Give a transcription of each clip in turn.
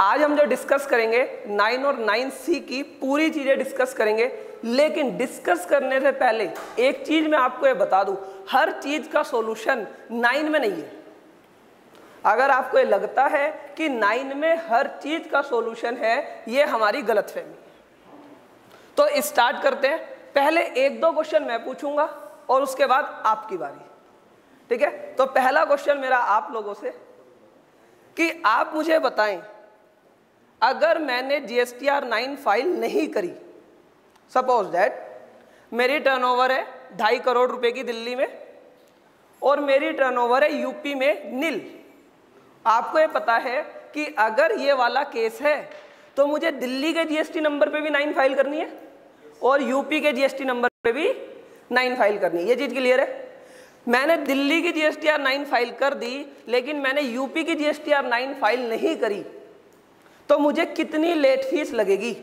आज हम जो डिस्कस करेंगे 9 और 9C की पूरी चीजें डिस्कस करेंगे, लेकिन डिस्कस करने से पहले एक चीज मैं आपको ये बता दूं, हर चीज का सॉल्यूशन 9 में नहीं है। अगर आपको ये लगता है कि 9 में हर चीज का सॉल्यूशन है, ये हमारी गलतफहमी। तो स्टार्ट करते हैं। पहले 1-2 क्वेश्चन मैं पूछूंगा और उसके बाद आपकी बारी, ठीक है। तो पहला क्वेश्चन मेरा आप लोगों से कि आप मुझे बताएं, अगर मैंने GSTR 9 फाइल नहीं करी, सपोज दैट मेरी टर्नओवर है 2.5 करोड़ रुपए की दिल्ली में और मेरी टर्नओवर है यूपी में नील। आपको ये पता है कि अगर ये वाला केस है तो मुझे दिल्ली के GST नंबर पे भी 9 फाइल करनी है और यूपी के GST नंबर पे भी 9 फाइल करनी है। ये चीज क्लियर है। मैंने दिल्ली की GSTR 9 फाइल कर दी, लेकिन मैंने यूपी की GSTR 9 फाइल नहीं करी, तो मुझे कितनी लेट फीस लगेगी?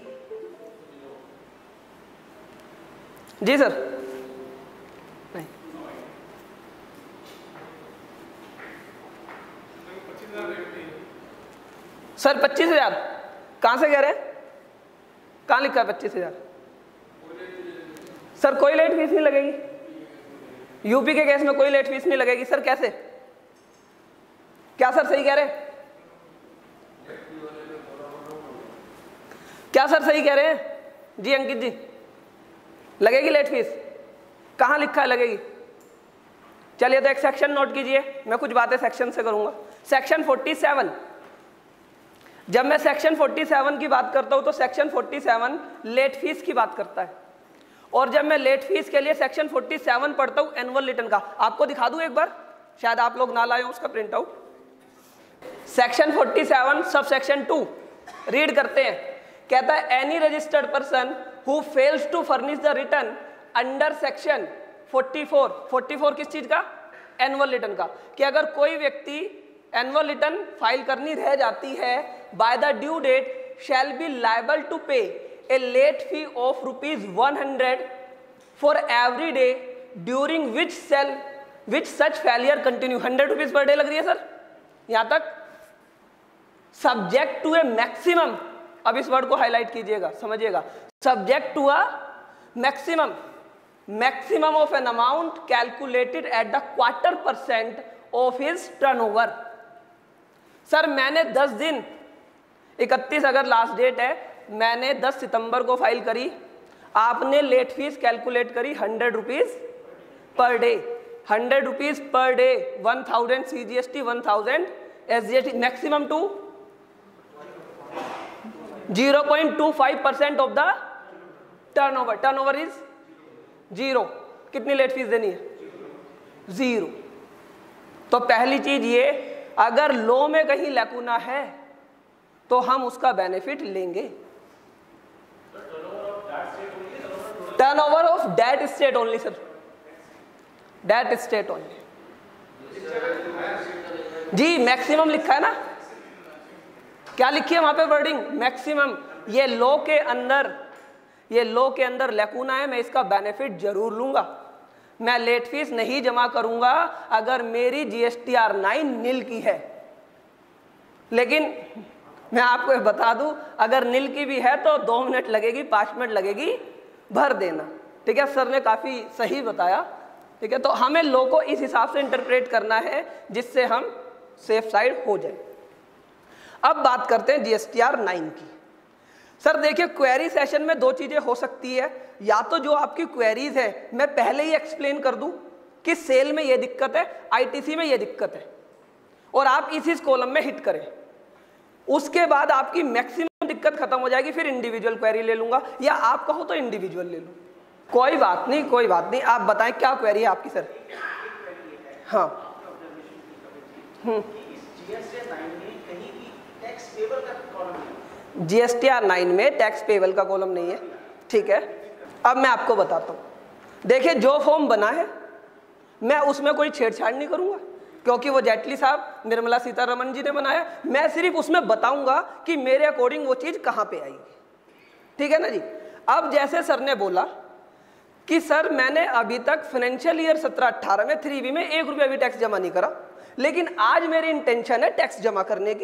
जी सर। नहीं सर 25,000 कहां से कह रहे हैं? कहां लिखा है 25,000? सर कोई लेट फीस नहीं लगेगी, यूपी के केस में कोई लेट फीस नहीं लगेगी। सर कैसे? क्या सर सही कह रहे हैं? क्या सर सही कह रहे हैं? जी अंकित जी, लगेगी लेट फीस? कहां लिखा है लगेगी? चलिए तो एक सेक्शन नोट कीजिए, मैं कुछ बातें सेक्शन से करूंगा। सेक्शन 47, जब मैं सेक्शन 47 की बात करता हूं तो सेक्शन 47 लेट फीस की बात करता है, और जब मैं लेट फीस के लिए सेक्शन 47 पढ़ता हूं एनुअल रिटर्न का, आपको दिखा दूं एक बार, शायद आप लोग ना लाए हो उसका print out. Section 47 sub section 2 read करते हैं। कहता है any registered person who fails to furnish the return under section 44 किस चीज का? एनुअल रिटर्न का, कि अगर कोई व्यक्ति एनुअल रिटर्न फाइल करनी रह जाती है by the due date shall be liable to pay a late fee of ₹100 for every day during which such failure continue। 100 rupees per day लग रही है सर यहां तक। सब्जेक्ट टू ए मैक्सिमम, अब इस वर्ड को हाईलाइट कीजिएगा, समझिएगा, subject to a maximum of an amount calculated at the 25% of his turnover. Sir मैंने 10 दिन, 31 अगर लास्ट डेट है, मैंने 10 सितंबर को फाइल करी, आपने लेट फीस कैलकुलेट करी 100 rupees per day. 100 rupees per day, 1000 CGST, 1000 SGST, maximum to 0.25% of the turnover. Turnover is 0। कितनी लेट फीस देनी है? 0। तो पहली चीज ये, अगर लॉ में कहीं लैकुना है तो हम उसका बेनिफिट लेंगे। Turnover of that state only sir, that state only. जी मैक्सिमम लिखा है ना, क्या लिखी है वहां पे वर्डिंग? मैक्सिमम। ये लॉ के अंदर लैकुना है, मैं इसका बेनिफिट जरूर लूंगा। मैं लेट फीस नहीं जमा करूंगा अगर मेरी GSTR 9 नील की है, लेकिन मैं आपको बता दूं अगर नील की भी है तो 2 मिनट लगेगी, 5 मिनट लगेगी भर देना, ठीक है। सर ने काफी सही बताया, ठीक है। तो हमें लॉ को इस हिसाब से इंटरप्रेट करना है जिससे हम सेफ साइड हो जाए। अब बात करते हैं GSTR 9 की। सर देखिए, क्वेरी सेशन में 2 चीजें हो सकती है, या तो जो आपकी क्वेरीज है मैं पहले ही एक्सप्लेन कर दूं कि सेल में ये दिक्कत है, ITC में ये दिक्कत है, और आप इसी कॉलम में हिट करें, उसके बाद आपकी मैक्सिमम दिक्कत खत्म हो जाएगी, फिर इंडिविजुअल क्वेरी ले लूंगा, या आप कहो तो इंडिविजुअल ले लूं, कोई बात नहीं, कोई बात नहीं। आप बताएं क्या क्वेरी है आपकी सर? हाँ GSTR 9 में टैक्स पेबल का कॉलम नहीं है, ठीक है। अब मैं आपको बताता हूं, देखिए जो फॉर्म बना है मैं उसमें कोई छेड़छाड़ नहीं करूंगा, क्योंकि वो जेटली साहब, निर्मला सीतारमण जी ने बनाया। मैं सिर्फ उसमें बताऊंगा कि मेरे अकॉर्डिंग वो चीज कहां पे आएगी, ठीक है ना जी। अब जैसे सर ने बोला कि सर मैंने अभी तक फाइनेंशियल ईयर 17-18 में 3B में 1 रुपया भी टैक्स जमा नहीं करा, लेकिन आज मेरी इंटेंशन है टैक्स जमा करने की,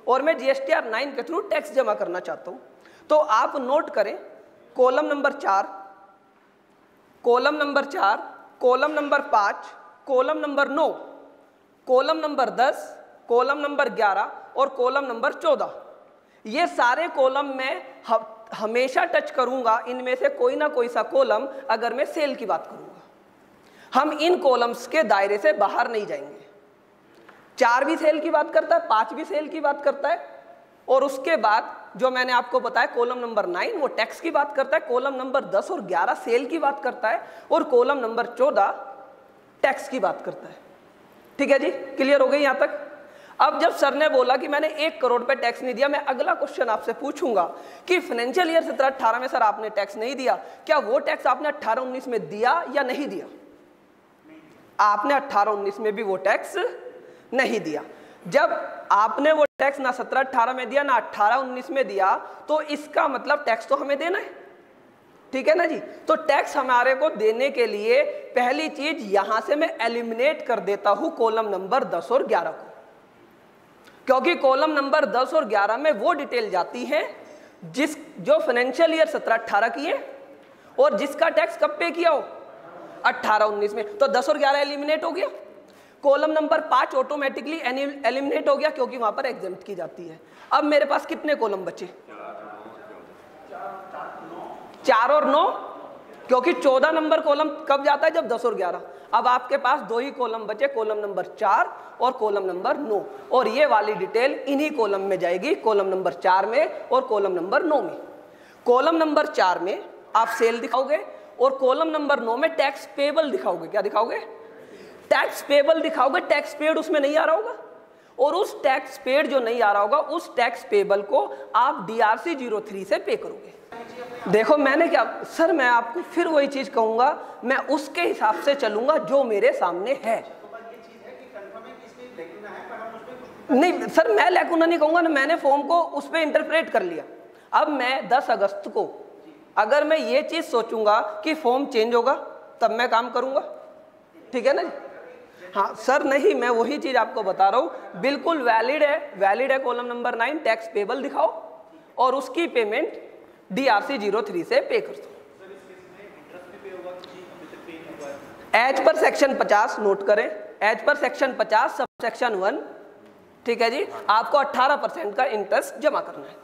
और मैं GSTR 9 के थ्रू टैक्स जमा करना चाहता हूं, तो आप नोट करें column number 4, column number 4, column number 5, column number 9, column number 10, column number 11 और कॉलम नंबर 14। ये सारे कॉलम में हमेशा टच करूंगा, इनमें से कोई ना कोई सा कॉलम अगर मैं सेल की बात करूंगा। हम इन कॉलम्स के दायरे से बाहर नहीं जाएंगे। 4 भी सेल की बात करता है, 5 भी सेल की बात करता है, और उसके बाद जो मैंने आपको बताया कॉलम नंबर 9 वो टैक्स की बात करता है, कॉलम नंबर 10 और 11 सेल की बात करता है, और कॉलम नंबर 14 टैक्स की बात करता है। ठीक है जी, क्लियर हो गई यहां तक? अब जब सर ने बोला कि मैंने 1 करोड़ पे टैक्स नहीं दिया, मैं अगला क्वेश्चन आपसे पूछूंगा कि फाइनेंशियल ईयर 17-18 में सर आपने टैक्स नहीं दिया, क्या वो टैक्स आपने 18-19 में दिया या नहीं दिया? आपने 18-19 में भी वो टैक्स नहीं दिया। जब आपने वो टैक्स ना 17-18 में दिया ना 18-19 में दिया, तो इसका मतलब टैक्स तो हमें देना है। ठीक है ना जी? तो टैक्स हमारे को देने के लिए पहली चीज यहां से मैं एलिमिनेट कर देता हूं कॉलम नंबर 10 और 11 को, क्योंकि कॉलम नंबर 10 और 11 में वो डिटेल जाती है जो फाइनेंशियल ईयर 17-18 की है और जिसका टैक्स कब पे किया हो, 18-19 में। तो 10 और 11 एलिमिनेट हो गया। कॉलम नंबर 5 ऑटोमेटिकली एलिमिनेट हो गया क्योंकि वहां पर एग्जेम्प्ट की जाती है। अब मेरे पास कितने कॉलम बचे? 4 और 9, क्योंकि 14 नंबर कॉलम कब जाता है, जब 10 और 11। अब आपके पास 2 ही कॉलम बचे, कॉलम नंबर 4 और कॉलम नंबर 9, और ये वाली डिटेल इन्हीं कॉलम में जाएगी, कॉलम नंबर 4 में और कॉलम नंबर 9 में। कॉलम नंबर 4 में आप सेल दिखाओगे और कॉलम नंबर 9 में टैक्स पेबल दिखाओगे। क्या दिखाओगे? टैक्स पेबल दिखाओगे। टैक्स पेड उसमें नहीं आ रहा होगा, और उस टैक्स पेड जो नहीं आ रहा होगा उस टैक्स पेबल को आप DRC 03 से पे करोगे। देखो मैंने क्या सर, मैं आपको फिर वही चीज कहूंगा, मैं उसके हिसाब से चलूंगा जो मेरे सामने है। नहीं सर, मैं लैकुना नहीं कहूंगा ना, मैंने फॉर्म को उस पर इंटरप्रेट कर लिया। अब मैं 10 अगस्त को अगर मैं ये चीज सोचूंगा कि फॉर्म चेंज होगा तब मैं काम करूंगा। ठीक है ना जी? हाँ सर, नहीं, मैं वही चीज आपको बता रहा हूं, बिल्कुल वैलिड है कॉलम नंबर 9, टैक्स पेबल दिखाओ और उसकी पेमेंट DRC 03 से पे कर दो। एज पर सेक्शन 50 नोट करें, as per section 50 sub section 1। ठीक है जी, आपको 18% का इंटरेस्ट जमा करना है।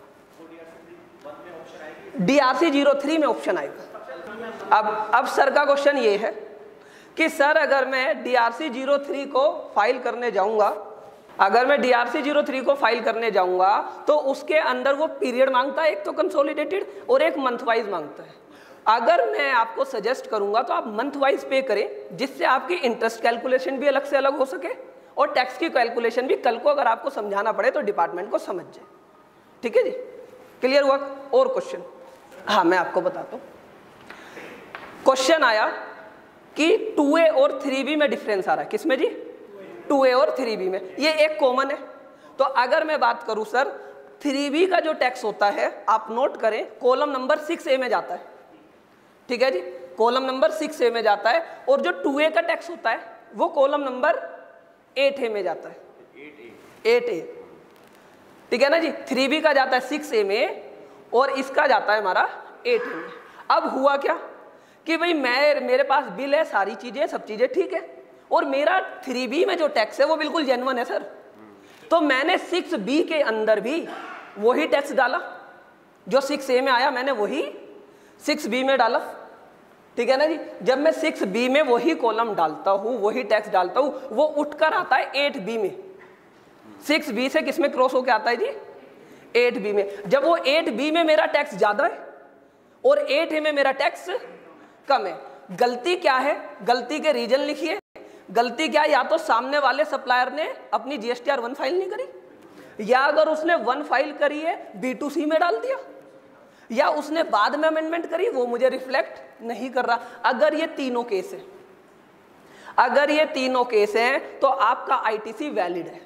DRC 03 में ऑप्शन आएगा। अब सर का क्वेश्चन ये है कि सर अगर मैं DRC 03 को फाइल करने जाऊंगा, अगर मैं DRC 03 को फाइल करने जाऊंगा तो उसके अंदर वो पीरियड मांगता है, एक तो कंसोलिडेटेड और एक मंथ वाइज मांगता है। अगर मैं आपको सजेस्ट करूंगा तो आप मंथ वाइज पे करें, जिससे आपकी इंटरेस्ट कैलकुलेशन भी अलग से अलग हो सके और टैक्स की कैलकुलेशन भी कल को अगर आपको समझाना पड़े तो डिपार्टमेंट को समझ जाए। ठीक है जी, क्लियर हुआ? और क्वेश्चन? हाँ मैं आपको बताता हूँ। क्वेश्चन आया कि 2A और 3B में डिफरेंस आ रहा है। किसमें जी? 2A और 3B में। ये एक कॉमन है। तो अगर मैं बात करूं सर, 3B का जो टैक्स होता है आप नोट करें, कॉलम नंबर 6A में जाता है। ठीक है जी, कॉलम नंबर 6A में जाता है, और जो 2A का टैक्स होता है वो कॉलम नंबर 8A में जाता है। 8A। ठीक है ना जी? 3B का जाता है 6A में और इसका जाता है हमारा 8A में। अब हुआ क्या कि भाई मेरे पास बिल है, सारी चीजें, सब चीजें ठीक है, और मेरा 3B में जो टैक्स है वो बिल्कुल जेन्युइन है सर। तो मैंने 6B के अंदर भी वही टैक्स डाला, जो 6A में आया मैंने वही 6B में डाला। ठीक है ना जी? जब मैं 6B में वही कॉलम डालता हूँ, वही टैक्स डालता हूँ, वो उठकर आता है 8B में। 6B से किस में क्रॉस होकर आता है जी? 8B में। जब वो 8B में मेरा टैक्स ज्यादा है और 8A में मेरा टैक्स कम है, गलती क्या है? गलती के रीजन लिखिए। गलती क्या है? या तो सामने वाले सप्लायर ने अपनी GSTR 1 फाइल नहीं करी, या अगर उसने 1 फाइल करी है B2C में डाल दिया, या उसने बाद में अमेंडमेंट करी, वो मुझे रिफ्लेक्ट नहीं कर रहा। अगर ये तीनों केस है, अगर ये तीनों केस हैं तो आपका ITC वैलिड है,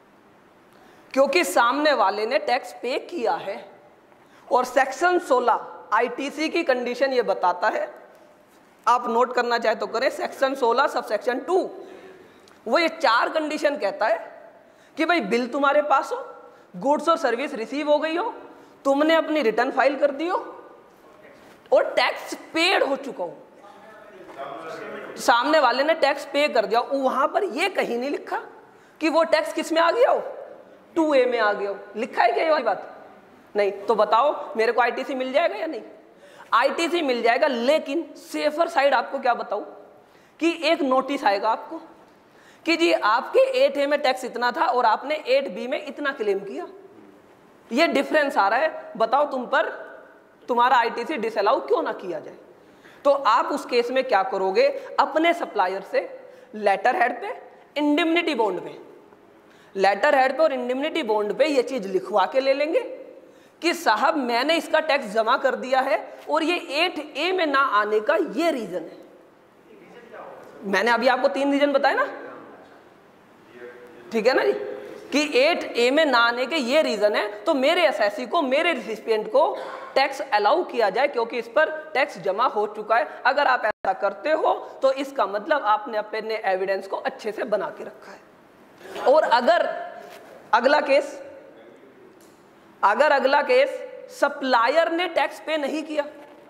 क्योंकि सामने वाले ने टैक्स पे किया है। और सेक्शन 16 ITC की कंडीशन ये बताता है, आप नोट करना चाहे तो करें, सेक्शन 16 सब सेक्शन 2 वो ये 4 कंडीशन कहता है कि भाई बिल तुम्हारे पास हो, गुड्स और सर्विस रिसीव हो गई हो, तुमने अपनी रिटर्न फाइल कर दी हो और टैक्स पेड हो चुका हो, सामने वाले ने टैक्स पे कर दिया, वहां पर ये कहीं नहीं लिखा कि वो टैक्स किस में आ गया हो, 2A में आ गया हो। लिखा है क्या ये वाली बात? नहीं। तो बताओ मेरे को आईटीसी मिल जाएगा या नहीं? आईटीसी मिल जाएगा, लेकिन सेफर साइड आपको क्या बताऊं कि एक नोटिस आएगा आपको कि जी आपके 8A में टैक्स इतना था और आपने 8B में इतना क्लेम किया, ये डिफरेंस आ रहा है, बताओ तुम पर तुम्हारा आईटीसी डिसअलाउ क्यों ना किया जाए। तो आप उस केस में क्या करोगे, अपने सप्लायर से लेटर हेड पे, इंडिमनिटी बॉन्ड पे, लेटर हेड पे और इंडिमनिटी बॉन्ड पे ये चीज लिखवा के ले लेंगे कि साहब मैंने इसका टैक्स जमा कर दिया है और ये 8A में ना आने का ये रीजन है। मैंने अभी आपको 3 रीजन बताए ना, ठीक है ना जी, कि 8A में ना आने के ये रीजन है, तो मेरे एसएससी को, मेरे रिसिपिएंट को टैक्स अलाउ किया जाए क्योंकि इस पर टैक्स जमा हो चुका है। अगर आप ऐसा करते हो तो इसका मतलब आपने अपने एविडेंस को अच्छे से बना के रखा है। और अगर अगला केस सप्लायर ने टैक्स पे नहीं किया,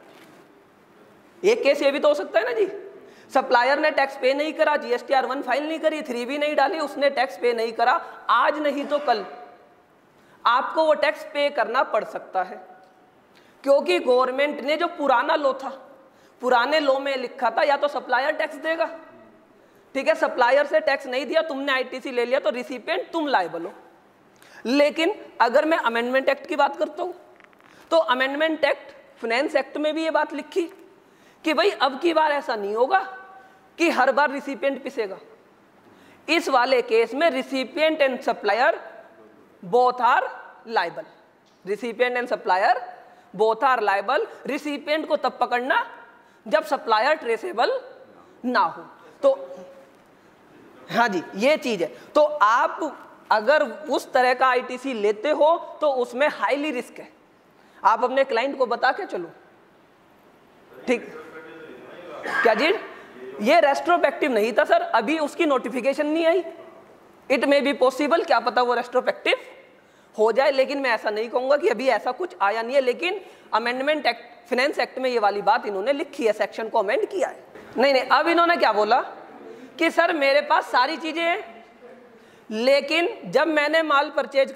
एक केस ये भी तो हो सकता है ना जी, सप्लायर ने टैक्स पे नहीं करा, GSTR 1 फाइल नहीं करी, 3B नहीं डाली, उसने टैक्स पे नहीं करा, आज नहीं तो कल आपको वो टैक्स पे करना पड़ सकता है, क्योंकि गवर्नमेंट ने जो पुराना लॉ था, पुराने लॉ में लिखा था या तो सप्लायर टैक्स देगा, ठीक है, सप्लायर से टैक्स नहीं दिया, तुमने आईटीसी ले लिया तो रिसिपिएंट तुम लायबल हो। लेकिन अगर मैं अमेंडमेंट एक्ट की बात करता हूं तो अमेंडमेंट एक्ट, फाइनेंस एक्ट में भी ये बात लिखी कि भाई अब की बार ऐसा नहीं होगा कि हर बार रिसिपिएंट पिसेगा। इस वाले केस में recipient and supplier both are liable, recipient and supplier both are liable. Recipient को तब पकड़ना जब सप्लायर ट्रेसेबल ना हो। तो हाँ जी, ये चीज है। तो आप अगर उस तरह का आईटीसी लेते हो तो उसमें हाईली रिस्क है, आप अपने क्लाइंट को बता के चलो, ठीक क्या जी? ये रेस्ट्रोस्पेक्टिव नहीं था सर, अभी उसकी नोटिफिकेशन नहीं आई, इट मे बी पॉसिबल, क्या पता वो रेस्ट्रोस्पेक्टिव हो जाए, लेकिन मैं ऐसा नहीं कहूंगा कि अभी ऐसा कुछ आया नहीं है। लेकिन अमेंडमेंट एक्ट, फाइनेंस एक्ट में ये वाली बात इन्होंने लिखी है, सेक्शन को अमेंड किया है। नहीं, अब इन्होंने क्या बोला कि सर मेरे पास सारी चीजें हैं, लेकिन जब मैंने माल परचेज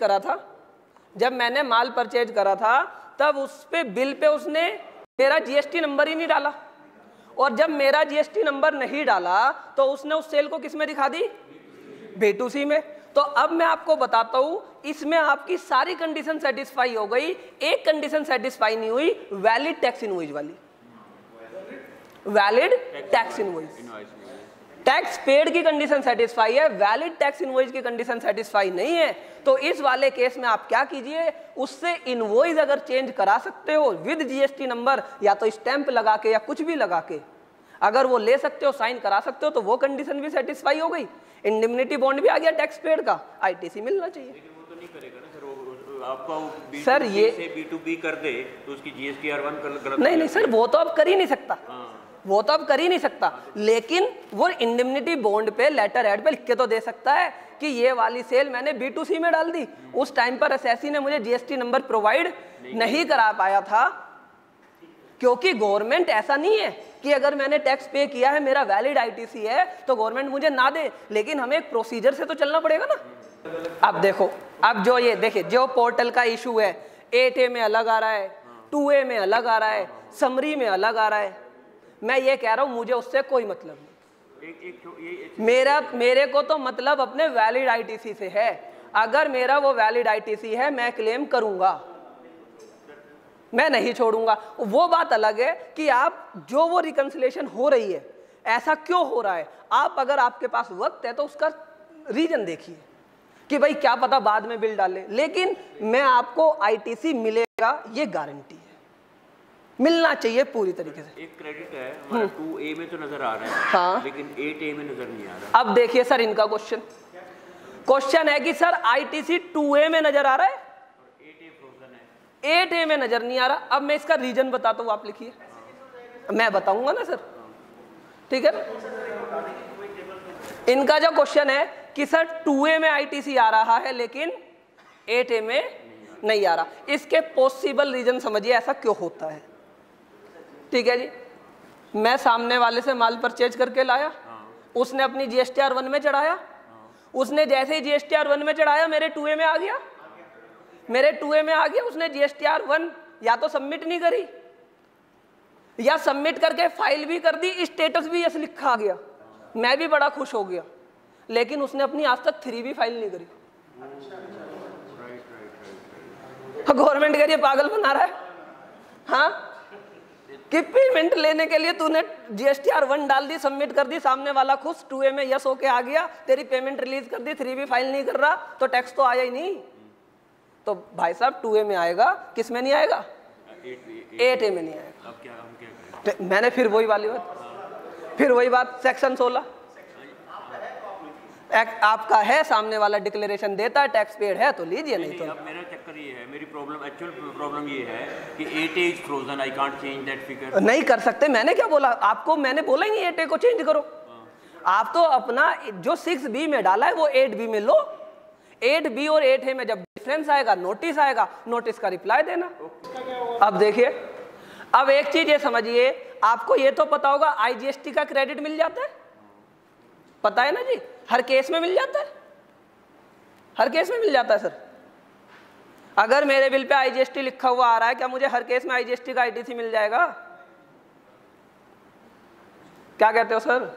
करा था, तब उस पे बिल पे उसने मेरा जीएसटी नंबर ही नहीं डाला, और जब मेरा जीएसटी नंबर नहीं डाला तो उसने उस सेल को किस में दिखा दी? B2C में। तो अब मैं आपको बताता हूं, इसमें आपकी सारी कंडीशन सेटिस्फाई हो गई, एक कंडीशन सेटिस्फाई नहीं हुई, वैलिड टैक्स इनवॉइस वाली, valid tax invoice. Tax paid की कंडीशन सेटिस्फाई है, वैलिड टैक्स इनवॉइस की कंडीशन सेटिस्फाई नहीं है। तो इस वाले केस में आप क्या कीजिए, उससे इनवॉइस अगर चेंज करा सकते हो विद जीएसटी नंबर, या तो स्टैंप लगा के या कुछ भी लगा के अगर वो ले सकते हो, साइन करा सकते हो, तो वो कंडीशन भी सेटिस्फाई हो गई, इंडिमनिटी बॉन्ड भी आ गया टैक्स पेड का, आईटीसी मिलना चाहिए। लेकिन वो तो नहीं करेगा ना सर, वो आपका सर ये से B2B कर दे तो उसकी GSTR 1 गलत नहीं सर, वो तो अब कर ही नहीं सकता, वो तो अब कर ही नहीं सकता, लेकिन वो इंडिमनिटी बॉन्ड पे लेटर हेड पे लिख के तो दे सकता है कि ये वाली सेल मैंने B2C में डाल दी, उस टाइम पर एसएससी ने मुझे जीएसटी नंबर प्रोवाइड नहीं करा पाया था, क्योंकि गवर्नमेंट ऐसा नहीं है कि अगर मैंने टैक्स पे किया है, मेरा वैलिड आईटीसी है, तो गवर्नमेंट मुझे ना दे, लेकिन हमें एक प्रोसीजर से तो चलना पड़ेगा ना। अब देखो, अब जो ये देखिए, जो पोर्टल का इशू है, 8A में अलग आ रहा है, 2A में अलग आ रहा है, समरी में अलग आ रहा है, मैं ये कह रहा हूं मुझे उससे कोई मतलब नहीं, मेरे को तो मतलब अपने वैलिड आईटीसी से है। अगर मेरा वो वैलिड आईटीसी है, मैं क्लेम करूंगा, मैं नहीं छोड़ूंगा। वो बात अलग है कि आप जो वो रिकंसिलेशन हो रही है, ऐसा क्यों हो रहा है, आप अगर आपके पास वक्त है तो उसका रीजन देखिए कि भाई क्या पता बाद में बिल डाले, लेकिन मैं आपको आईटीसी मिलेगा ये गारंटी है, मिलना चाहिए पूरी तरीके से। एक क्रेडिट है हमारा 2A में तो नजर आ रहा है, हाँ, लेकिन 8A में नजर नहीं आ रहा। अब देखिए सर, इनका क्वेश्चन है कि सर आईटीसी 2A में नजर आ रहा है, 8A में नजर नहीं आ रहा। अब मैं इसका रीजन बताता हूं, आप लिखिए, मैं बताऊंगा ना सर, ठीक है। इनका जो क्वेश्चन है कि सर 2A में आईटीसी आ रहा है लेकिन 8A में नहीं आ रहा। इसके पॉसिबल रीजन समझिए ऐसा क्यों होता है। ठीक है जी, मैं सामने वाले से माल परचेज करके लाया, उसने अपनी GSTR 1 में चढ़ाया, उसने जैसे ही GSTR 1 में चढ़ाया मेरे 2A में आ गया, मेरे 2A में आ गया, उसने GSTR 1 या तो सबमिट नहीं करी या सबमिट करके फाइल भी कर दी, स्टेटस भी यस लिखा आ गया, मैं भी बड़ा खुश हो गया, लेकिन उसने अपनी आज तक 3B फाइल नहीं करी। गवर्नमेंट कह रही है पागल बना रहा है, हाँ, कि पेमेंट लेने के लिए तूने GSTR 1 डाल दी, सबमिट कर दी, सामने वाला खुश, 2A में यस होके आ गया, तेरी पेमेंट रिलीज कर दी, 3B फाइल नहीं कर रहा, तो टैक्स तो आया ही नहीं। तो भाई साहब 2A में आएगा, किस में नहीं आएगा? 8A में नहीं आएगा। अब क्या हम क्या करें? मैंने फिर वही बात सेक्शन 16 आपका है, सामने वाला डिक्लेरेशन देता है, टैक्स पेड है तो लीजिए, नहीं तो अब मेरा चक्कर ये है, मेरी प्रॉब्लम, एक्चुअल प्रॉब्लम ये है कि 8A is frozen, I can't change that figure. नहीं कर सकते, मैंने क्या बोला आपको? मैंने बोला ही नहीं 8A को चेंज करो। आप तो अपना जो 6B में डाला है वो 8B में लो, 8B और 8A में जब डिफरेंस आएगा, नोटिस आएगा, नोटिस का रिप्लाई देना। अब देखिए, अब एक चीज ये समझिए, आपको ये तो पता होगा IGST का क्रेडिट मिल जाता है, पता है ना जी, हर केस में मिल जाता है, हर केस में मिल जाता है सर। अगर मेरे बिल पे IGST लिखा हुआ आ रहा है, क्या मुझे हर केस में IGST का ITC मिल जाएगा? क्या कहते हो सर?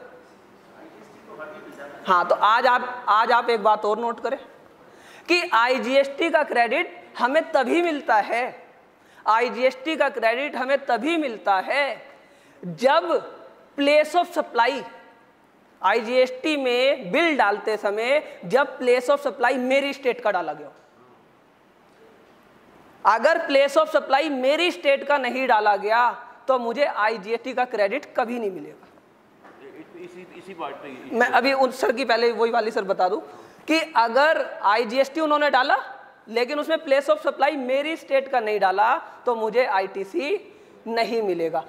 हाँ, तो आज आप एक बात और नोट करें कि IGST का क्रेडिट हमें तभी मिलता है, IGST का क्रेडिट हमें तभी मिलता है जब प्लेस ऑफ सप्लाई, IGST में बिल डालते समय जब प्लेस ऑफ सप्लाई मेरी स्टेट का डाला गया। अगर प्लेस ऑफ सप्लाई मेरी स्टेट का नहीं डाला गया तो मुझे IGST का क्रेडिट कभी नहीं मिलेगा। इसी बात पे मैं अभी उस सर की पहले वही वाली सर बता दूं कि अगर IGST उन्होंने डाला लेकिन उसमें प्लेस ऑफ सप्लाई मेरी स्टेट का नहीं डाला तो मुझे ITC नहीं मिलेगा।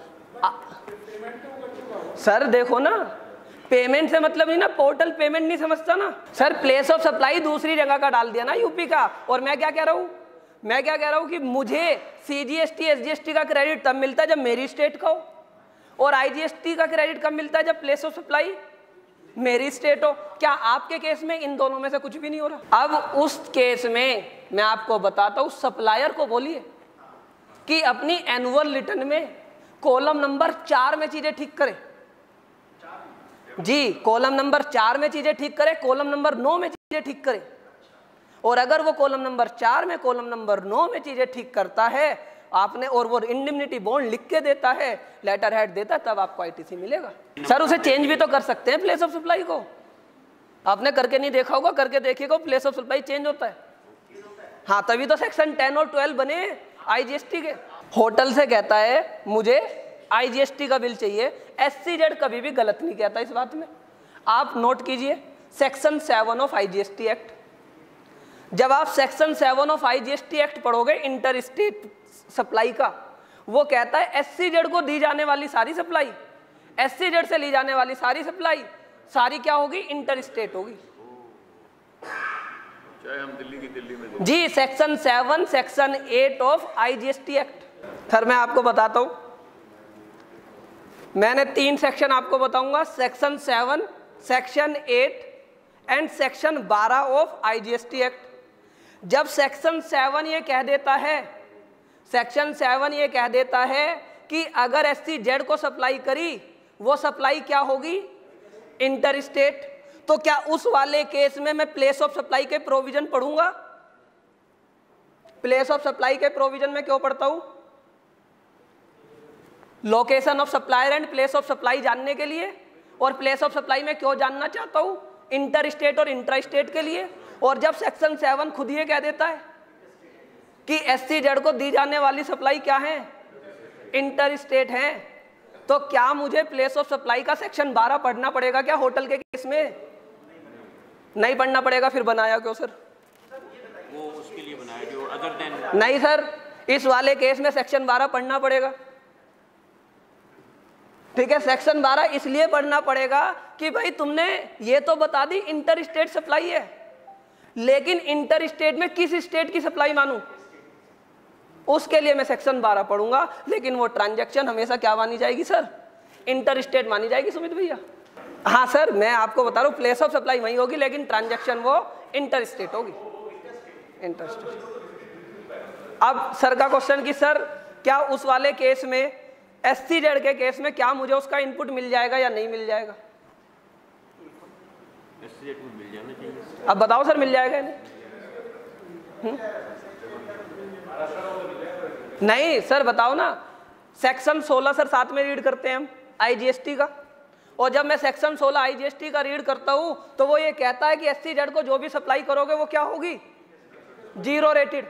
सर देखो ना, पेमेंट से मतलब नहीं ना, पोर्टल पेमेंट नहीं समझता ना सर। प्लेस ऑफ सप्लाई दूसरी जगह का डाल दिया ना यूपी का, और मैं क्या कह रहा हूं कि मुझे CGST SGST का क्रेडिट तब मिलता है जब मेरी स्टेट का हो, और IGST का क्रेडिट कब मिलता है जब प्लेस ऑफ सप्लाई मेरी स्टेट हो। क्या आपके केस में इन दोनों में से कुछ भी नहीं हो रहा? अब उस केस में मैं आपको बताता हूं, सप्लायर को बोलिए कि अपनी एनुअल रिटर्न में कॉलम नंबर 4 में चीजें ठीक करे जी, कॉलम नंबर 4 में चीजें ठीक करे, कॉलम नंबर 9 में चीजें ठीक करे। और अगर वो कॉलम नंबर 4 में, कॉलम नंबर 9 में चीजें ठीक करता है आपने, और वो इंडिमनिटी बॉन्ड लिख के देता है, लेटर हेड देता है, तब आपको ITC मिलेगा। सर उसे चेंज भी तो कर सकते हैं प्लेस ऑफ सप्लाई को, आपने करके नहीं देखा होगा, करके देखिएगा, प्लेस ऑफ सप्लाई चेंज होता है। हाँ, तभी तो सेक्शन 10 और 12 बने IGST के। होटल से कहता है मुझे IGST का बिल चाहिए, SCZ कभी भी गलत नहीं कहता इस बात में। आप नोट कीजिए सेक्शन 7 ऑफ IGST एक्ट, जब आप सेक्शन 7 ऑफ IGST एक्ट पढ़ोगे इंटर स्टेट सप्लाई का, वो कहता है SCZ को दी जाने वाली सारी सप्लाई, SCZ से ली जाने वाली सारी सप्लाई, सारी क्या होगी? इंटर स्टेट होगी। चाहे हम दिल्ली में जी, section 7 section 8 of IGST act. Sir मैं आपको बताता हूं, मैंने 3 सेक्शन आपको बताऊंगा, section 7 section 8 and section 12 of IGST act. जब सेक्शन 7 ये कह देता है, सेक्शन 7 ये कह देता है कि अगर SCZ को सप्लाई करी, वो सप्लाई क्या होगी? Inter state. तो क्या उस वाले केस में मैं प्लेस ऑफ सप्लाई के प्रोविजन पढ़ूंगा? प्लेस ऑफ सप्लाई के प्रोविजन में क्यों पढ़ता हूं? Location of supplier and place of supply जानने के लिए। और प्लेस ऑफ सप्लाई में क्यों जानना चाहता हूं? इंटर स्टेट और इंट्रा स्टेट के लिए। और जब सेक्शन 7 खुद ये कह देता है कि SCZ को दी जाने वाली सप्लाई क्या है? इंटर स्टेट है, तो क्या मुझे प्लेस ऑफ सप्लाई का सेक्शन 12 पढ़ना पड़ेगा क्या होटल के केस में? नहीं पढ़ना पड़ेगा। फिर बनाया क्यों सर? वो उसके लिए बनाया जो अदर देन। नहीं सर, इस वाले केस में सेक्शन 12 पढ़ना पड़ेगा। ठीक है, सेक्शन 12 इसलिए पढ़ना पड़ेगा कि भाई तुमने ये तो बता दी इंटर स्टेट सप्लाई है, लेकिन इंटर स्टेट में किस स्टेट की सप्लाई मानूं, उसके लिए मैं सेक्शन 12 पढ़ूंगा, लेकिन वो ट्रांजैक्शन हमेशा क्या मानी जाएगी सर, इंटर स्टेट मानी जाएगी सुमित भैया। हाँ सर, मैं आपको बता रहा हूँ प्लेस ऑफ सप्लाई वही होगी, लेकिन ट्रांजैक्शन वो इंटर स्टेट होगी, इंटर स्टेट। अब सर का क्वेश्चन कि सर क्या उस वाले केस में, SCZ के केस में क्या मुझे उसका इनपुट मिल जाएगा या नहीं मिल जाएगा? SCZ में मिल जाना चाहिए। अब बताओ सर, मिल जाएगा नहीं? नहीं सर बताओ ना, सेक्शन 16 सर साथ में रीड करते हैं हम IGST का, और जब मैं सेक्शन 16 IGST का रीड करता हूं तो वो ये कहता है कि SCZ को जो भी सप्लाई करोगे वो क्या होगी, जीरो रेटेड,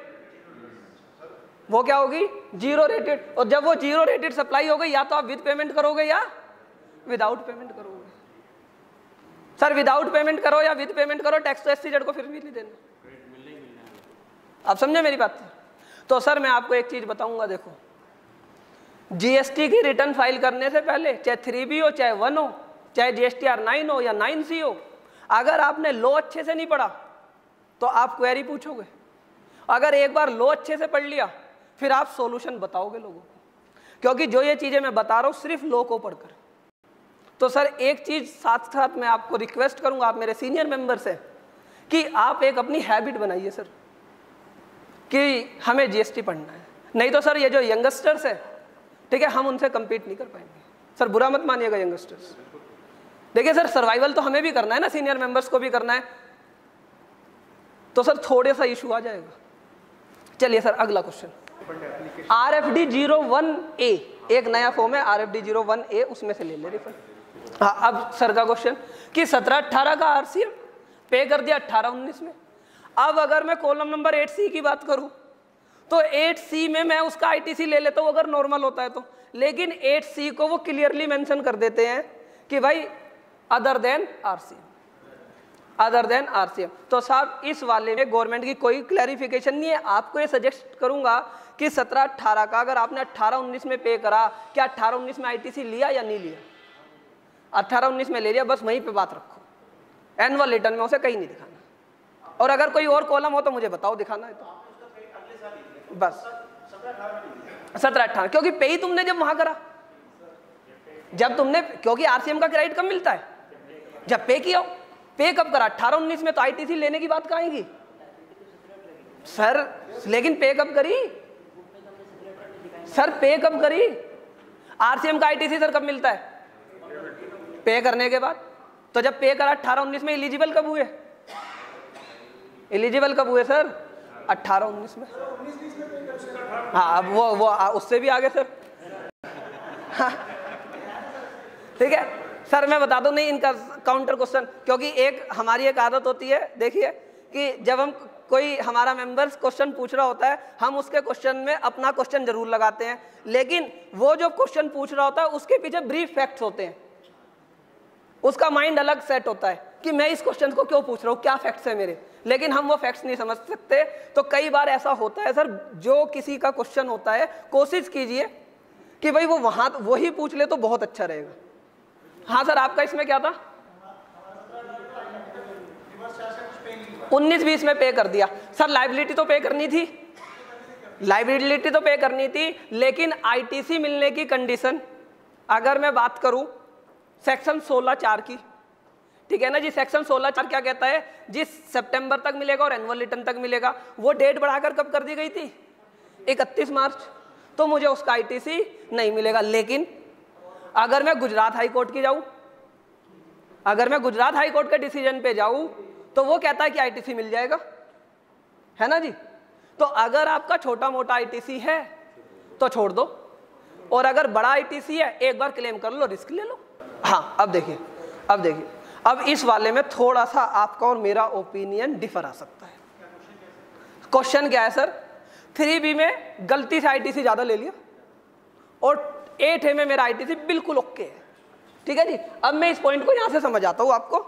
वो क्या होगी, जीरो रेटेड। और जब वो जीरो रेटेड सप्लाई हो गई, या तो आप विद पेमेंट करोगे या विदाउट पेमेंट करोगे। सर विदाउट पेमेंट करो या विद पेमेंट करो, टैक्स तो SCZ को फिर भी नहीं देना। आप समझे मेरी बात? तो सर मैं आपको एक चीज बताऊंगा, देखो GST की रिटर्न फाइल करने से पहले, चाहे 3B हो, चाहे 1 हो, चाहे GSTR 9 हो या 9C हो, अगर आपने लो अच्छे से नहीं पढ़ा तो आप क्वेरी पूछोगे। अगर एक बार लो अच्छे से पढ़ लिया फिर आप सॉल्यूशन बताओगे लोगों को, क्योंकि जो ये चीजें मैं बता रहा हूं सिर्फ लो को पढ़कर। तो सर एक चीज साथ साथ मैं आपको रिक्वेस्ट करूंगा, आप मेरे सीनियर मेंबर से, कि आप एक अपनी हैबिट बनाइए सर कि हमें GST पढ़ना है। नहीं तो सर ये जो यंगस्टर्स है, ठीक है, हम उनसे compete नहीं कर पाएंगे। सर बुरा मत मानिएगा यंगस्टर्स, देखिए सर सर्वाइवल तो हमें भी करना है ना, सीनियर मेंबर्स को भी करना है, तो सर थोड़े सा इशू आ जाएगा। चलिए सर अगला क्वेश्चन, RFD 01A, एक नया फॉर्म है RFD 01A, उसमें से ले ले रिफंड। हाँ, अब सर का क्वेश्चन कि 17-18 का RCM पे कर दिया 18-19 में। अब अगर मैं कॉलम नंबर 8C की बात करूं तो 8C में मैं उसका ITC ले लेता हूं अगर नॉर्मल होता है तो, लेकिन 8C को वो क्लियरली मेंशन कर देते हैं कि भाई other than RCM, other than RCM। तो साहब इस वाले में गवर्नमेंट की कोई क्लैरिफिकेशन नहीं है। आपको ये सजेस्ट करूंगा कि 17-18 का अगर आपने 18-19 में पे करा, क्या 18-19 में ITC लिया या नहीं लिया? 18-19 में ले लिया, बस वहीं पे बात रखो, एनुअल रिटर्न में उसे कहीं नहीं दिखाना। और अगर कोई और कॉलम हो तो मुझे बताओ, दिखाना है तो बस 17-18, क्योंकि पे ही तुमने जब वहां करा, जब तुमने, क्योंकि RCM का क्रेडिट कब मिलता है, जब पे किया। पे कब करा? 18-19 में, तो ITC लेने की बात कहाँ आएगी सर? लेकिन पे कब करी सर? पे कब करी? RCM का ITC सर कब मिलता है? पे करने के बाद। तो जब पे करा 18-19 में, एलिजिबल कब हुए? एलिजिबल कब हुए सर? 18-19 में। हाँ, अब वो उससे भी आगे सर। हाँ, ठीक है सर, मैं बता दूं नहीं इनका काउंटर क्वेश्चन, क्योंकि एक हमारी एक आदत होती है, देखिए कि जब हम कोई हमारा मेंबर्स क्वेश्चन पूछ रहा होता है, हम उसके क्वेश्चन में अपना क्वेश्चन जरूर लगाते हैं, लेकिन वो जो क्वेश्चन पूछ रहा होता है उसके पीछे ब्रीफ फैक्ट्स होते हैं, उसका माइंड अलग सेट होता है कि मैं इस क्वेश्चन को क्यों पूछ रहा हूँ, क्या फैक्ट्स है मेरे, लेकिन हम वो फैक्ट्स नहीं समझ सकते। तो कई बार ऐसा होता है सर, जो किसी का क्वेश्चन होता है कोशिश कीजिए कि भाई वो वहां वही पूछ ले तो बहुत अच्छा रहेगा। हाँ सर, आपका इसमें क्या था? 19-20 में पे कर दिया सर। लायबिलिटी तो पे करनी थी, लायबिलिटी तो पे करनी थी, लेकिन ITC मिलने की कंडीशन अगर मैं बात करूं सेक्शन 16(4) की, ठीक है ना जी। सेक्शन 16(4) क्या कहता है? जिस सितंबर तक मिलेगा और एनुअल रिटर्न तक मिलेगा, वो डेट बढ़ाकर कब कर दी गई थी? 31 मार्च। तो मुझे उसका ITC नहीं मिलेगा। लेकिन अगर मैं गुजरात हाई कोर्ट की जाऊं, अगर मैं गुजरात हाई कोर्ट के डिसीजन पे जाऊं तो वो कहता है कि ITC मिल जाएगा, है ना जी। तो अगर आपका छोटा मोटा ITC है तो छोड़ दो, और अगर बड़ा ITC है एक बार क्लेम कर लो, रिस्क ले लो। हाँ, अब देखिए, अब इस वाले में थोड़ा सा आपका और मेरा ओपिनियन डिफर आ सकता है। क्वेश्चन क्या है सर? 3B में गलती से ITC ज्यादा ले लिया और 8A में मेरा ITC बिल्कुल ओके है, ठीक है जी। अब मैं इस पॉइंट को यहां से समझ आता हूं आपको।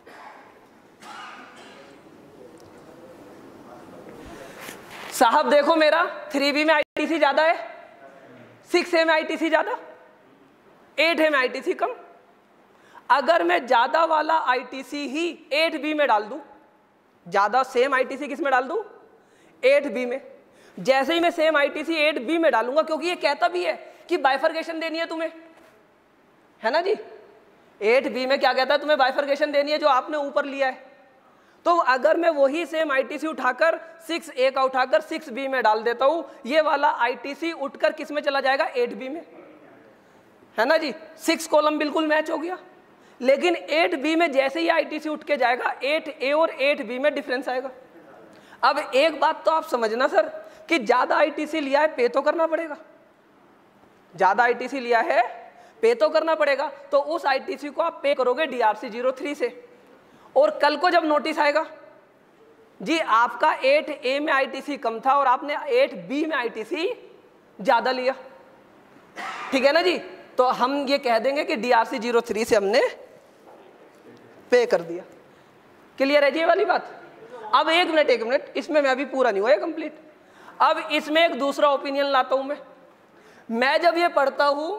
साहब देखो, मेरा 3B में ITC ज्यादा है, 6A में ITC ज्यादा, 8A में ITC कम। अगर मैं ज्यादा वाला ITC ही 8B में डाल दूं ज्यादा सेम आईटीसी किस में डाल दूं? 8B में। जैसे ही मैं सेम आईटीसी 8B में डालूंगा, क्योंकि ये कहता भी है कि बाइफरकेशन देनी है तुम्हें, है ना जी। 8B में क्या कहता है? तुम्हें बाइफरकेशन देनी है जो आपने ऊपर लिया है। तो अगर मैं वही सेम आईटीसी उठाकर 6A का उठाकर 6B में डाल देता हूं, ये वाला आईटीसी उठकर किस में चला जाएगा? 8B में, है ना जी। 6 कॉलम बिल्कुल मैच हो गया। लेकिन 8B में जैसे ही आईटीसी उठ के जाएगा, 8A और 8B में डिफरेंस आएगा। अब एक बात तो आप समझना सर, कि ज्यादा आईटीसी लिया है पे तो करना पड़ेगा, ज्यादा आईटीसी लिया है पे तो करना पड़ेगा। तो उस आईटीसी को आप पे करोगे DRC 03 से। और कल को जब नोटिस आएगा जी आपका 8A में आईटीसी कम था और आपने 8B में आईटीसी ज्यादा लिया, ठीक है ना जी, तो हम ये कह देंगे कि DRC 03 से हमने पे कर दिया। क्लियर है जी ये वाली बात? अब एक मिनट, इसमें मैं अभी पूरा नहीं हुआ कंप्लीट। अब इसमें एक दूसरा ओपिनियन लाता हूं मैं जब ये पढ़ता हूं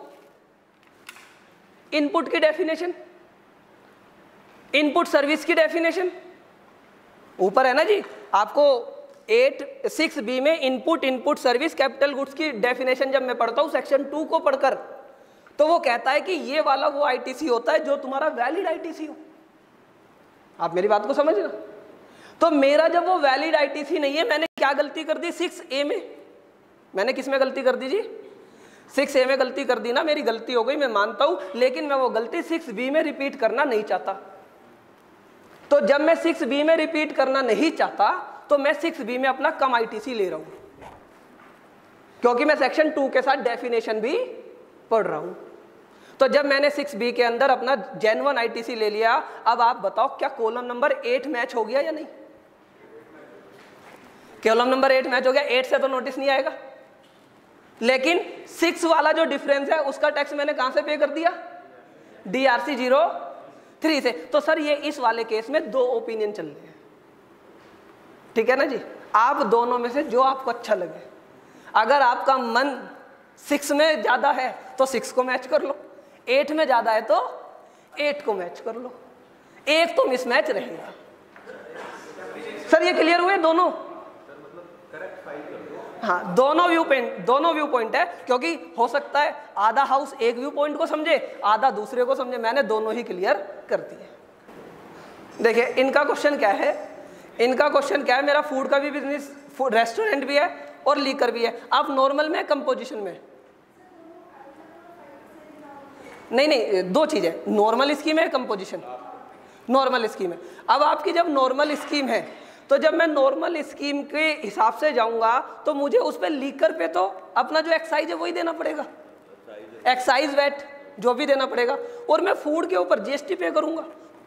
इनपुट की डेफिनेशन, इनपुट सर्विस की डेफिनेशन ऊपर है ना जी, आपको 6B में इनपुट सर्विस कैपिटल गुड्स की डेफिनेशन जब मैं पढ़ता हूं सेक्शन 2 को पढ़कर, तो वो कहता है कि ये वाला वो आईटीसी होता है जो तुम्हारा वैलिड आईटीसी हो। आप मेरी बात को समझना। तो मेरा जब वो वैलिड आईटीसी नहीं है, मैंने क्या गलती कर दी? 6A में। मैंने किस में गलती कर दी जी? 6A में गलती कर दी ना, मेरी गलती हो गई, मैं मानता हूं, लेकिन मैं वो गलती 6B में रिपीट करना नहीं चाहता। तो जब मैं 6B में रिपीट करना नहीं चाहता, तो मैं 6B में अपना कम आईटीसी ले रहा हूं, क्योंकि मैं सेक्शन 2 के साथ डेफिनेशन भी पढ़ रहा हूं। तो जब मैंने 6B के अंदर अपना जेन्युइन आईटीसी ले लिया, अब आप बताओ क्या कॉलम नंबर 8 मैच हो गया या नहीं? कॉलम नंबर 8 मैच हो गया। 8 से तो नोटिस नहीं आएगा, लेकिन 6 वाला जो डिफरेंस है उसका टैक्स मैंने कहां से पे कर दिया? DRC 03 से। तो सर ये इस वाले केस में 2 ओपिनियन चल रहे हैं, ठीक है ना जी। आप दोनों में से जो आपको अच्छा लगे, अगर आपका मन 6 में ज्यादा है तो 6 को मैच कर लो, 8 में ज्यादा है तो 8 को मैच कर लो, एक तो मिसमैच रहेगा। सर ये क्लियर हुए दोनों? हाँ, दोनों व्यू पॉइंट है, क्योंकि हो सकता है आधा हाउस एक व्यू पॉइंट को समझे, आधा दूसरे को समझे। मैंने दोनों ही क्लियर कर दिए। देखिए इनका क्वेश्चन क्या है, मेरा फूड का भी बिजनेस, रेस्टोरेंट भी है और लीकर भी है। आप नॉर्मल में, कंपोजिशन में? नहीं, 2 चीज है, नॉर्मल स्कीम है, कंपोजिशन। नॉर्मल स्कीम है। अब आपकी जब नॉर्मल स्कीम है, तो जब मैं नॉर्मल स्कीम के हिसाब से जाऊंगा, तो मुझे उस पर लीकर पे तो अपना जो एक्साइज है वही देना पड़ेगा, एक्साइज वैट जो भी देना पड़ेगा, और मैं फूड के ऊपर GST पे करूंगा।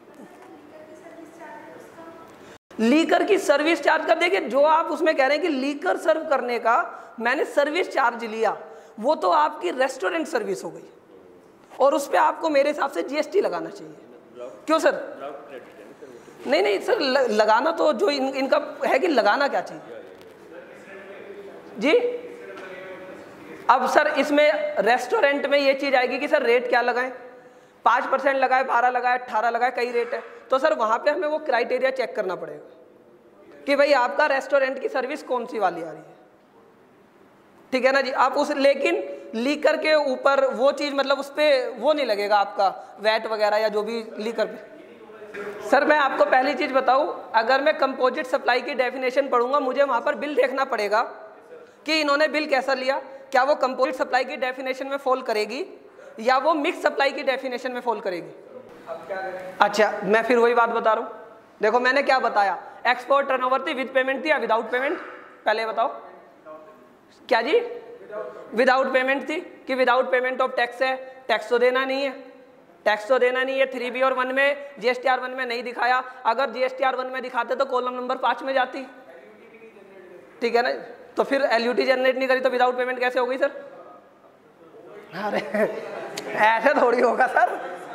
लीकर की सर्विस चार्ज का देखिए, जो आप उसमें कह रहे हैं कि लीकर सर्व करने का मैंने सर्विस चार्ज लिया, वो तो आपकी रेस्टोरेंट सर्विस हो गई, और उस पर आपको मेरे हिसाब से GST लगाना चाहिए। क्यों सर? नहीं सर, लगाना तो जो इनका है कि लगाना क्या चाहिए जी। अब सर इसमें रेस्टोरेंट में ये चीज आएगी कि सर रेट क्या लगाएं, 5% लगाए, 12 लगाए, 18 लगाए, कई रेट है। तो सर वहां पे हमें वो क्राइटेरिया चेक करना पड़ेगा कि भाई आपका रेस्टोरेंट की सर्विस कौन सी वाली आ रही है, ठीक है ना जी। आप उस, लेकिन लीकर के ऊपर वो चीज, मतलब उस पर वो नहीं लगेगा आपका वैट वगैरह या जो भी लीकर पे। सर मैं आपको पहली चीज बताऊं, अगर मैं कंपोजिट सप्लाई की डेफिनेशन पढ़ूंगा, मुझे वहां पर बिल देखना पड़ेगा कि इन्होंने बिल कैसा लिया, क्या वो कंपोजिट सप्लाई की डेफिनेशन में फॉल करेगी या वो मिक्स सप्लाई की डेफिनेशन में फॉल करेगी। अच्छा, मैं फिर वही बात बता रहा हूं। देखो मैंने क्या बताया, एक्सपोर्ट टर्नओवर थी, विद पेमेंट थी या विदाउट पेमेंट? पहले बताओ क्या जी? विदाउट पेमेंट थी, कि विदाउट पेमेंट ऑफ टैक्स है, टैक्स तो देना नहीं है, टैक्स तो देना नहीं है। 3B और 1 में, GSTR 1 में नहीं दिखाया, अगर GSTR 1 में दिखाते तो कॉलम नंबर 5 में जाती, ठीक है ना। तो फिर LUT जनरेट नहीं करी तो विदाउट पेमेंट कैसे हो गई सर? अरे ऐसे थोड़ी होगा सर,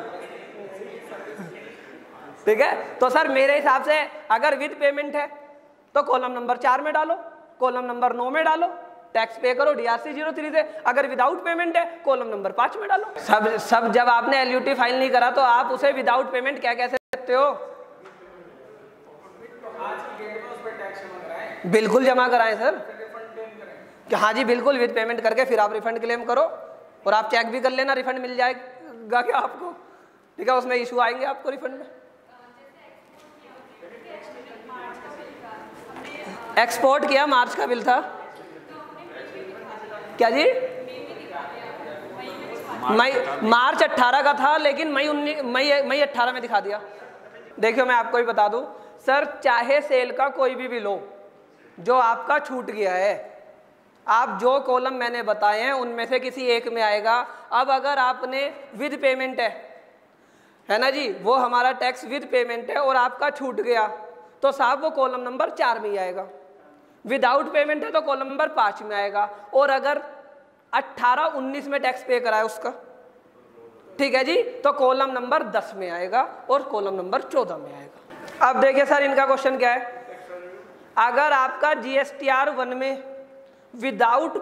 ठीक है। तो सर मेरे हिसाब से अगर विद पेमेंट है तो कॉलम नंबर 4 में डालो, कॉलम नंबर 9 में डालो, टैक्स पे करो DRC 03 से। अगर विदाउट पेमेंट है कॉलम नंबर 5 में डालो। सब जब आपने LUT फाइल नहीं करा तो आप उसे विदाउट पेमेंट क्या कह सकते हो? बिल्कुल जमा कराएं सर, कि हाँ जी बिल्कुल विद पेमेंट करके फिर आप रिफंड क्लेम करो, और आप चेक भी कर लेना रिफंड मिल जाएगा क्या आपको, ठीक है, उसमें इशू आएंगे आपको रिफंड में। एक्सपोर्ट किया, मार्च का बिल था क्या जी, मार्च 18 का था, लेकिन मई 18 में दिखा दिया। देखियो मैं आपको ही बता दूं सर, चाहे सेल का कोई भी बिल हो जो आपका छूट गया है, आप जो कॉलम मैंने बताए हैं उनमें से किसी एक में आएगा। अब अगर आपने विद पेमेंट है ना जी, वो हमारा टैक्स विद पेमेंट है और आपका छूट गया, तो साहब वो कॉलम नंबर 4 में ही आएगा। विदाउट पेमेंट है तो कॉलम नंबर 5 में आएगा। और अगर 18-19 में टैक्स पे करा है उसका, ठीक है जी, तो कॉलम नंबर 10 में आएगा और कॉलम नंबर 14 में आएगा। अब देखिए सर इनका क्वेश्चन क्या है, अगर आपका GSTR 1 में विदाउट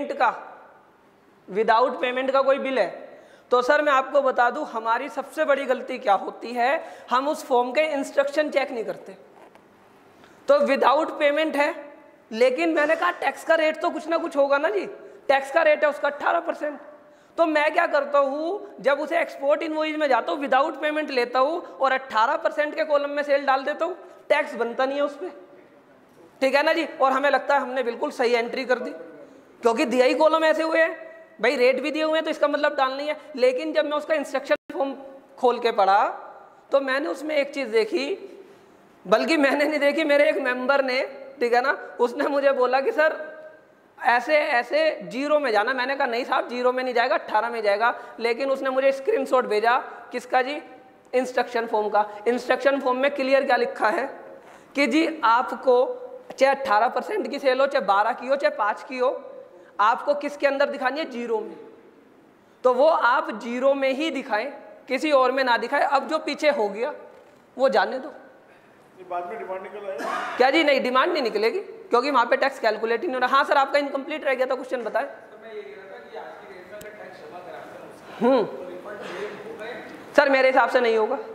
पेमेंट का कोई बिल है, तो सर मैं आपको बता दूं हमारी सबसे बड़ी गलती क्या होती है, हम उस फॉर्म के इंस्ट्रक्शन चेक नहीं करते। तो विदाउट पेमेंट है, लेकिन मैंने कहा टैक्स का रेट तो कुछ ना कुछ होगा ना जी, टैक्स का रेट है उसका 18%, तो मैं क्या करता हूँ, जब उसे एक्सपोर्ट इनवॉइस में जाता हूँ विदाउट पेमेंट लेता हूँ और 18% के कॉलम में सेल डाल देता हूँ, टैक्स बनता नहीं है उस पर, ठीक है ना जी। और हमें लगता है हमने बिल्कुल सही एंट्री कर दी, क्योंकि दिया ही कॉलम ऐसे हुए हैं, भाई रेट भी दिए हुए हैं तो इसका मतलब डालना ही है। लेकिन जब मैं उसका इंस्ट्रक्शन फॉर्म खोल के पढ़ा तो मैंने उसमें एक चीज़ देखी, बल्कि मैंने नहीं देखी, मेरे एक मेंबर ने, ठीक है ना, उसने मुझे बोला कि सर ऐसे ऐसे 0 में जाना। मैंने कहा नहीं साहब 0 में नहीं जाएगा, 18 में जाएगा। लेकिन उसने मुझे स्क्रीनशॉट भेजा, किसका जी, इंस्ट्रक्शन फॉर्म का। इंस्ट्रक्शन फॉर्म में क्लियर क्या लिखा है कि जी आपको चाहे 18% की सेल हो, चाहे 12 की हो, चाहे 5 की हो, आपको किसके अंदर दिखानी है, 0 में। तो वो आप 0 में ही दिखाएं, किसी और में ना दिखाएं। अब जो पीछे हो गया वो जाने दो, बाद में डिमांड निकल आएगा क्या जी, नहीं डिमांड नहीं निकलेगी, क्योंकि वहां पे टैक्स कैलकुलेट ही नहीं हो रहा। हाँ सर आपका इनकम्प्लीट रह गया था क्वेश्चन, बताएं। सर मेरे हिसाब से नहीं होगा,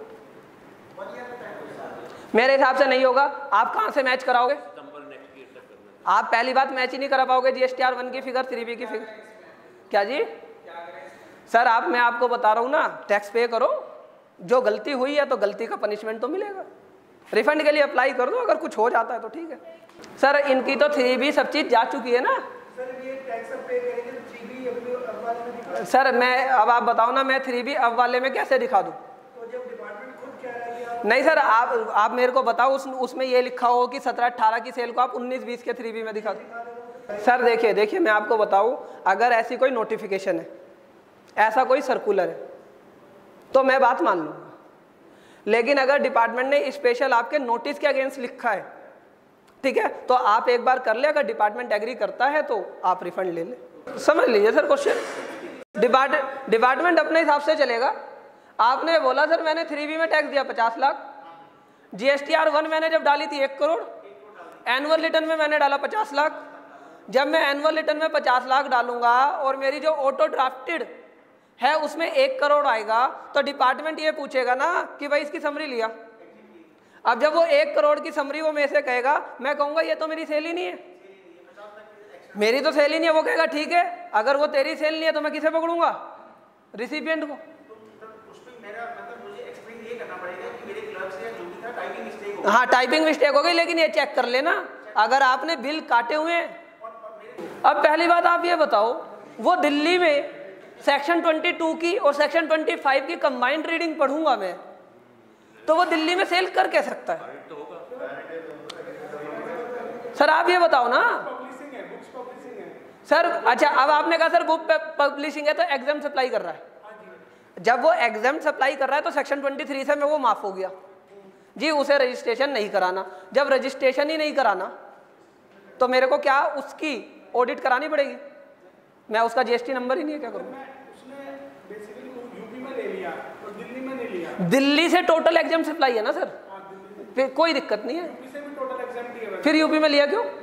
मेरे हिसाब से नहीं होगा। आप कहां से मैच कराओगे, आप पहली बात मैच ही नहीं करा पाओगे GSTR 1 की फिगर 3B की फिगर, क्या जी सर। मैं आपको बता रहा हूं ना, टैक्स पे करो, जो गलती हुई है तो गलती का पनिशमेंट तो मिलेगा, रिफंड के लिए अप्लाई कर दो, अगर कुछ हो जाता है तो ठीक है। सर इनकी तो 3B सब चीज जा चुकी है ना सर, ये टैक्स पे करेंगे तो 3B अब वाले में दिखा। सर मैं अब आप बताओ ना, मैं 3B अब वाले में कैसे दिखा दूं, तो जब डिपार्टमेंट खुद कह रहा है कि नहीं सर आप मेरे को बताओ, उसमें ये लिखा हो कि 17-18 की सेल को आप 19-20 के 3B में दिखा दो। सर देखिए मैं आपको बताऊं, अगर ऐसी कोई नोटिफिकेशन है, ऐसा कोई सर्कुलर है, तो मैं बात मान लूंगा। लेकिन अगर डिपार्टमेंट ने स्पेशल आपके नोटिस के अगेंस्ट लिखा है, ठीक है, तो आप एक बार कर ले, अगर डिपार्टमेंट एग्री करता है तो आप रिफंड ले ले। समझ लीजिए सर क्वेश्चन, डिपार्टमेंट अपने हिसाब से चलेगा। आपने बोला सर मैंने 3B में टैक्स दिया 50 लाख, GSTR 1 मैंने जब डाली थी 1 करोड़, एनुअल रिटर्न में मैंने डाला 50 लाख। जब मैं एनुअल रिटर्न में 50 लाख डालूंगा और मेरी जो ऑटो ड्राफ्टेड है उसमें 1 करोड़ आएगा, तो डिपार्टमेंट ये पूछेगा ना कि भाई इसकी समरी लिया। अब जब वो 1 करोड़ की समरी वो मेरे से कहेगा, मैं कहूंगा ये तो मेरी सेल ही नहीं है, मेरी तो सेल ही नहीं है। वो कहेगा ठीक है, अगर वो तेरी सेल नहीं है तो मैं किसे पकड़ूंगा, रिसिपिएंट को। हाँ टाइपिंग मिस्टेक हो गई, लेकिन ये चेक कर लेना अगर आपने बिल काटे हुए हैं। अब पहली बात आप ये बताओ, वो दिल्ली में सेक्शन 22 की और सेक्शन 25 की कंबाइंड रीडिंग पढ़ूंगा मैं, तो वो दिल्ली में सेल कर कैसे सकता है सर, आप ये बताओ ना सर। अच्छा अब आपने कहा सर बुक पब्लिशिंग है तो एग्जाम सप्लाई कर रहा है, जब वो एग्जाम सप्लाई कर रहा है तो सेक्शन 23 से में वो माफ हो गया जी, उसे रजिस्ट्रेशन नहीं कराना। जब रजिस्ट्रेशन ही नहीं कराना तो मेरे को क्या उसकी ऑडिट करानी पड़ेगी, मैं उसका GST नंबर ही नहीं है, क्या करूँ। दिल्ली से टोटल एग्जाम सप्लाई है ना सर, फिर कोई दिक्कत नहीं है। फिर यूपी में लिया क्यों,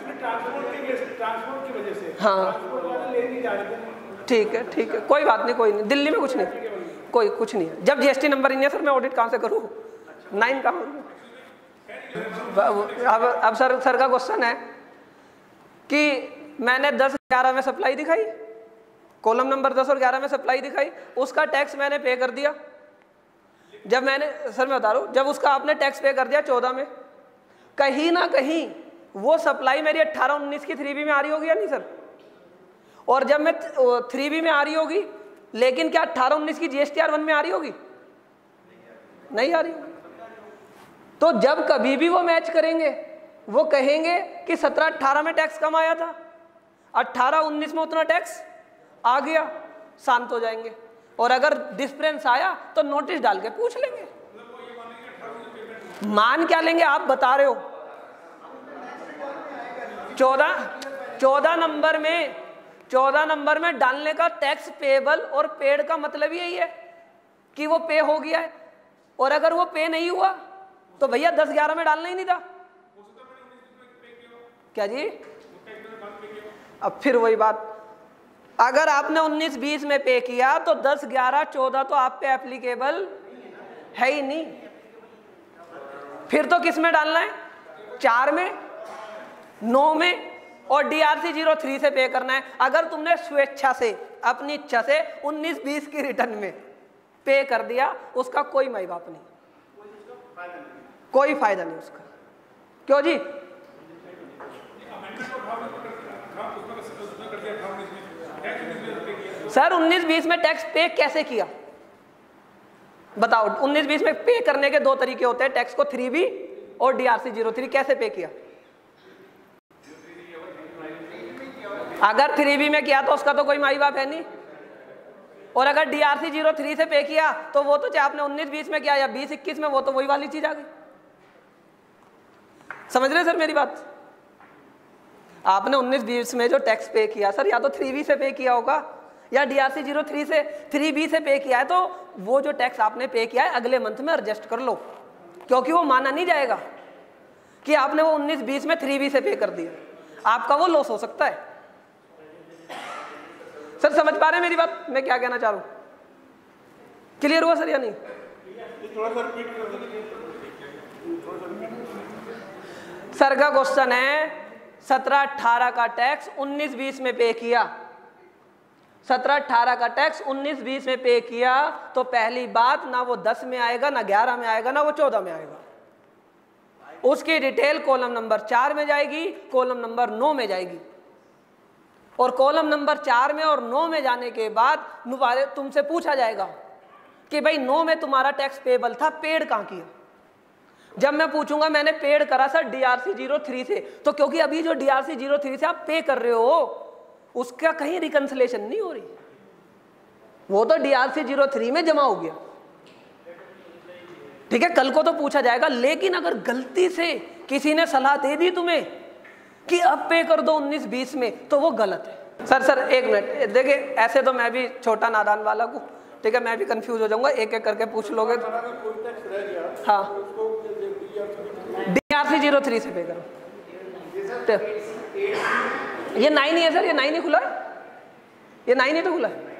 हाँ ठीक है कोई बात नहीं, कोई नहीं, दिल्ली में कुछ नहीं, कोई कुछ नहीं है। जब GST नंबर ही नहीं है सर, मैं ऑडिट कहाँ से करूँ, 9 कहाँ अब सर का क्वेश्चन है कि मैंने 10-11 में सप्लाई दिखाई, कॉलम नंबर 10 और 11 में सप्लाई दिखाई, उसका टैक्स मैंने पे कर दिया। जब मैंने, सर मैं बता रहा हूँ, जब उसका आपने टैक्स पे कर दिया 14 में, कहीं ना कहीं वो सप्लाई मेरी 18-19 की 3B में आ रही होगी या नहीं सर? और जब मैं 3B में आ रही होगी, लेकिन क्या 18-19 की GSTR 1 में आ रही होगी? नहीं आ रही होगी। तो जब कभी भी वो मैच करेंगे, वो कहेंगे कि 17-18 में टैक्स कम आया था, 18-19 में उतना टैक्स आ गया, शांत हो जाएंगे। और अगर डिफरेंस आया तो नोटिस डाल के पूछ लेंगे। मान क्या लेंगे आप बता रहे हो? 14 नंबर में डालने का टैक्स पेबल और पेड का मतलब यही है कि वो पे हो गया है, और अगर वो पे नहीं हुआ तो भैया 10-11 में डालना ही नहीं था। क्या जी? अब फिर वही बात, अगर आपने 19-20 में पे किया तो 10-11-14 तो आप पे एप्लीकेबल है ही नहीं। फिर तो किस में डालना है? 4 में, 9 में और DRC 03 से पे करना है। अगर तुमने स्वेच्छा से, अपनी इच्छा से 19-20 की रिटर्न में पे कर दिया, उसका कोई माई बाप नहीं, कोई फायदा नहीं उसका। क्यों जी? सर 19-20 में टैक्स पे कैसे किया बताओ? 19-20 में पे करने के 2 तरीके होते हैं टैक्स को, 3B और DRC 03। कैसे पे किया? अगर 3B में किया तो उसका तो कोई माई बाप है नहीं, और अगर DRC 03 से पे किया तो वो तो चाहे आपने 19-20 में किया या 20-21 में, वो तो वही वाली चीज आ गई। समझ रहे सर मेरी बात? आपने 19-20 में जो टैक्स पे किया सर, या तो 3B से पे किया होगा या DRC 03 से 3B से पे किया है, तो वो जो टैक्स आपने पे किया है अगले मंथ में एडजस्ट कर लो, क्योंकि वो माना नहीं जाएगा कि आपने वो 19-20 में 3B से पे कर दिया, आपका वो लॉस हो सकता है। सर समझ पा रहे हैं मेरी बात, मैं क्या कहना चाह रहा हूं? क्लियर हुआ सर या नहीं? सर का क्वेश्चन है 17-18 का टैक्स 19-20 में पे किया, 17-18 का टैक्स 19-20 में पे किया, तो पहली बात ना वो 10 में आएगा, ना 11 में आएगा, ना वो 14 में आएगा। उसकी डिटेल कॉलम नंबर 4 में जाएगी, कॉलम नंबर 9 में जाएगी, और कॉलम नंबर 4 में और 9 में जाने के बाद तुमसे पूछा जाएगा कि भाई 9 में तुम्हारा टैक्स पेबल था, पेड कहां किया? जब मैं पूछूंगा मैंने पेड करा सर DRC 03 से, तो क्योंकि अभी जो DRC 03 से आप पे कर रहे हो उसका कहीं रिकंसिलेशन नहीं हो रही, वो तो DRC 03 में जमा हो गया। ठीक है, कल को तो पूछा जाएगा। लेकिन अगर गलती से किसी ने सलाह दे दी तुम्हें कि अब पे कर दो 19-20 में, तो वो गलत है। सर एक मिनट देखिए, ऐसे तो मैं भी छोटा नादान वाला हूँ, ठीक है, मैं भी कंफ्यूज हो जाऊंगा, एक एक करके पूछ लोगे तो। हाँ, DRC 03 से पे करो। ये 9 ही है सर, ये 9 ही खुला है, ये 9 ही तो खुला है।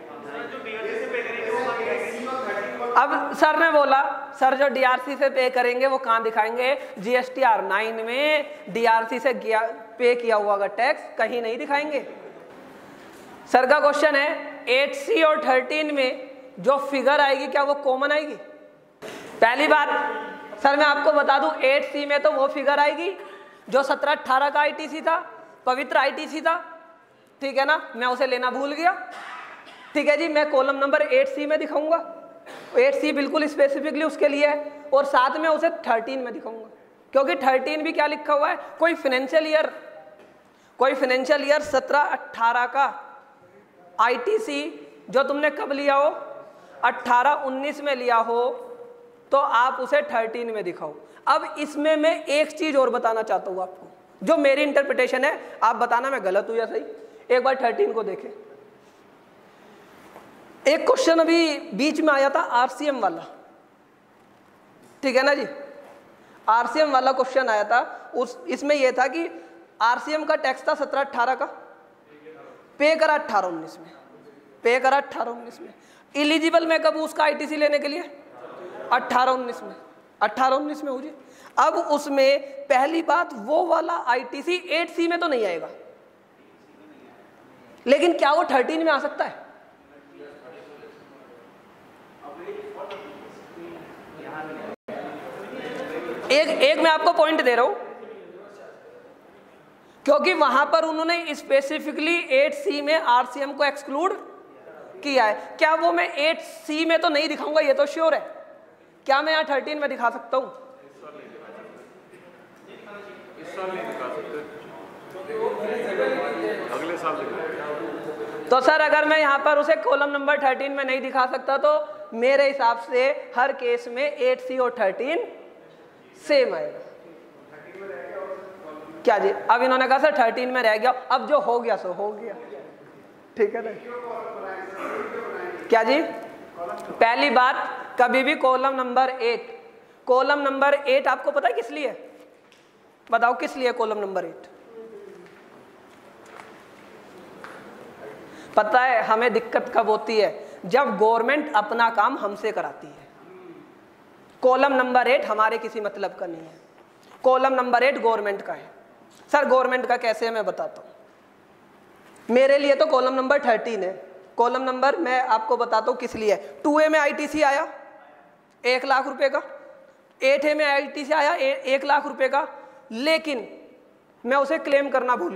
अब सर ने बोला सर जो DRC से पे करेंगे वो कहाँ दिखाएंगे? GSTR 9 में DRC से पे किया हुआ का टैक्स कहीं नहीं दिखाएंगे। सर का क्वेश्चन है 8C और 13 में जो फिगर आएगी क्या वो कॉमन आएगी? पहली बात सर मैं आपको बता दूं, 8C में तो वो फिगर आएगी जो 17-18 का ITC था, पवित्र ITC था, ठीक है ना, मैं उसे लेना भूल गया। ठीक है जी, मैं कॉलम नंबर 8C में दिखाऊंगा, 8C बिल्कुल स्पेसिफिकली उसके लिए है, और साथ में उसे 13 में दिखाऊंगा, क्योंकि 13 भी क्या लिखा हुआ है? कोई फाइनेंशियल ईयर 17-18 का ITC जो तुमने कब लिया हो, 18-19 में लिया हो, तो आप उसे 13 में दिखाओ। अब इसमें मैं एक चीज और बताना चाहता हूं आपको, जो मेरी इंटरप्रिटेशन है, आप बताना मैं गलत हूं या सही। एक बार 13 को देखें। एक क्वेश्चन अभी बीच में आया था RCM वाला, ठीक है ना जी, RCM वाला क्वेश्चन आया था, इसमें यह था कि RCM का टैक्स था 17-18 का, पे करा 18-19 में, पे करा 18-19 में, इलिजिबल मैं कब उसका ITC लेने के लिए? 18-19 में। 18-19 में हो जी। अब उसमें पहली बात, वो वाला आईटीसी 8C में तो नहीं आएगा, लेकिन क्या वो 13 में आ सकता है? एक मैं आपको पॉइंट दे रहा हूं, क्योंकि वहां पर उन्होंने स्पेसिफिकली 8C में आरसीएम को एक्सक्लूड किया है। क्या वो मैं 8C में तो नहीं दिखाऊंगा, ये तो श्योर है। क्या मैं यहाँ 13 में दिखा सकता हूं? इस साल नहीं दिखा सकते, अगले साल दिखा। तो सर अगर मैं यहाँ पर उसे कॉलम नंबर 13 में नहीं दिखा सकता तो मेरे हिसाब से हर केस में 8C और 13 सेम आएगा। क्या जी? अब इन्होंने कहा सर 13 में रह गया, अब जो हो गया सो हो गया, ठीक है ना? क्या जी? पहली बात, कभी भी कॉलम नंबर 8 आपको पता है किस लिए? बताओ किस लिए कॉलम नंबर 8? पता है हमें दिक्कत कब होती है? जब गवर्नमेंट अपना काम हमसे कराती है। कॉलम नंबर 8 हमारे किसी मतलब का नहीं है, कॉलम नंबर 8 गवर्नमेंट का है। सर गवर्नमेंट का कैसे है मैं बताता हूं। मेरे लिए तो कॉलम नंबर 13 है। कॉलम नंबर मैं आपको बताता हूं किस लिए। 2A में आईटीसी आया 1 लाख रुपए का, 8A में आईटीसी आया 1 लाख रुपए का, लेकिन मैं उसे क्लेम करना भूल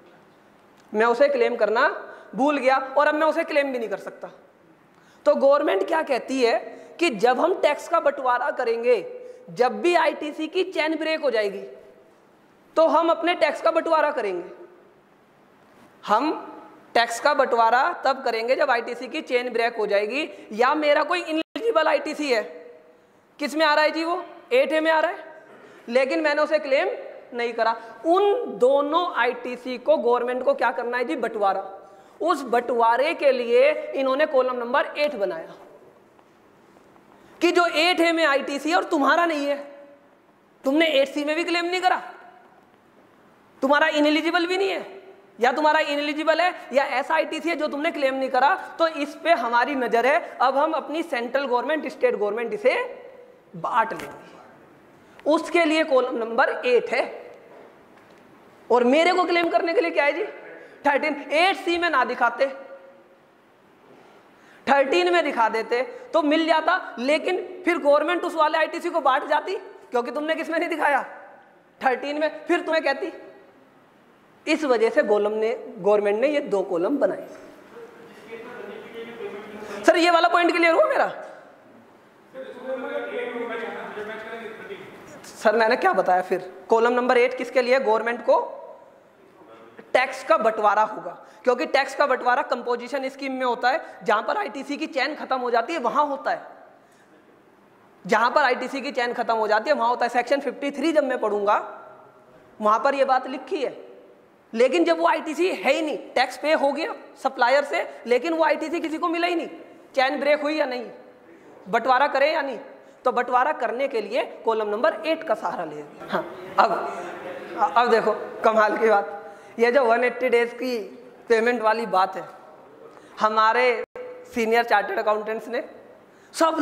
गया, और अब मैं उसे क्लेम भी नहीं कर सकता। तो गवर्नमेंट क्या कहती है कि जब हम टैक्स का बंटवारा करेंगे, जब भी आईटीसी की चेन ब्रेक हो जाएगी तो हम अपने टैक्स का बंटवारा करेंगे। हम टैक्स का बंटवारा तब करेंगे जब आईटीसी की चेन ब्रेक हो जाएगी, या मेरा कोई इनएलिजिबल आईटीसी है, किस में आ रहा है जी? वो 8A में आ रहा है, लेकिन मैंने उसे क्लेम नहीं करा। उन दोनों आईटीसी को गवर्नमेंट को क्या करना है जी? बंटवारा। उस बंटवारे के लिए इन्होंने कॉलम नंबर 8 बनाया कि जो 8A में आईटीसी है और तुम्हारा नहीं है, तुमने 8C में भी क्लेम नहीं करा, तुम्हारा इनएलिजिबल भी नहीं है, या तुम्हारा इनएलिजिबल है या ऐसा आईटीसी है जो तुमने क्लेम नहीं करा, तो इस पे हमारी नजर है। अब हम अपनी सेंट्रल गवर्नमेंट, स्टेट गवर्नमेंट इसे बांट लेंगे। उसके लिए कॉलम नंबर 8 है, और मेरे को क्लेम करने के लिए क्या है जी? 13। 8C में ना दिखाते, 13 में दिखा देते तो मिल जाता, लेकिन फिर गवर्नमेंट उस वाले आईटीसी को बांट जाती, क्योंकि तुमने किस में नहीं दिखाया? 13 में। फिर तुम्हें कहती। इस वजह से गवर्नमेंट ने ये 2 कॉलम बनाए। सर ये वाला पॉइंट क्लियर हुआ मेरा? सर मैंने क्या बताया फिर? कॉलम नंबर 8 किसके लिए? गवर्नमेंट को टैक्स का बंटवारा होगा, क्योंकि टैक्स का बंटवारा कंपोजिशन स्कीम में होता है, जहां पर आईटीसी की चेन खत्म हो जाती है वहां होता है। जहां पर आईटीसी की चेन खत्म हो जाती है वहां होता है। सेक्शन 53 जब मैं पढ़ूंगा वहां पर यह बात लिखी है। लेकिन जब वो आईटीसी है ही नहीं, टैक्स पे हो गया सप्लायर से, लेकिन वो आईटीसी किसी को मिला ही नहीं, चैन ब्रेक हुई या नहीं, बंटवारा करे या नहीं, तो बंटवारा करने के लिए कॉलम नंबर 8 का सहारा ले। हाँ, अब देखो कमाल की बात, ये जो 180 डेज की पेमेंट वाली बात है, हमारे सीनियर चार्टर्ड अकाउंटेंट्स ने, सब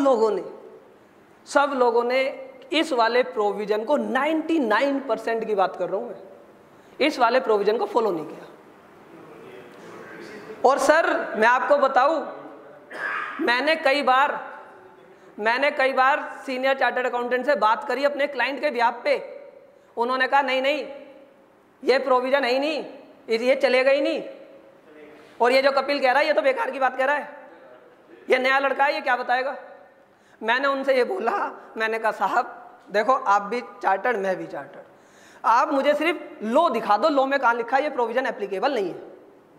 लोगों ने इस वाले प्रोविजन को 99% की बात कर रहा हूं मैं, इस वाले प्रोविजन को फॉलो नहीं किया। और सर मैं आपको बताऊं, मैंने कई बार सीनियर चार्टर्ड अकाउंटेंट से बात करी अपने क्लाइंट के बिहाफ पे। उन्होंने कहा नहीं ये प्रोविजन है ही नहीं, ये चलेगा ही नहीं, और ये जो कपिल कह रहा है ये तो बेकार की बात कह रहा है, ये नया लड़का है, ये क्या बताएगा। मैंने उनसे ये बोला, मैंने कहा साहब देखो आप भी चार्टर्ड, मैं भी चार्टर्ड, आप मुझे सिर्फ लो दिखा दो, लो में कहां लिखा है ये प्रोविजन एप्लीकेबल नहीं है,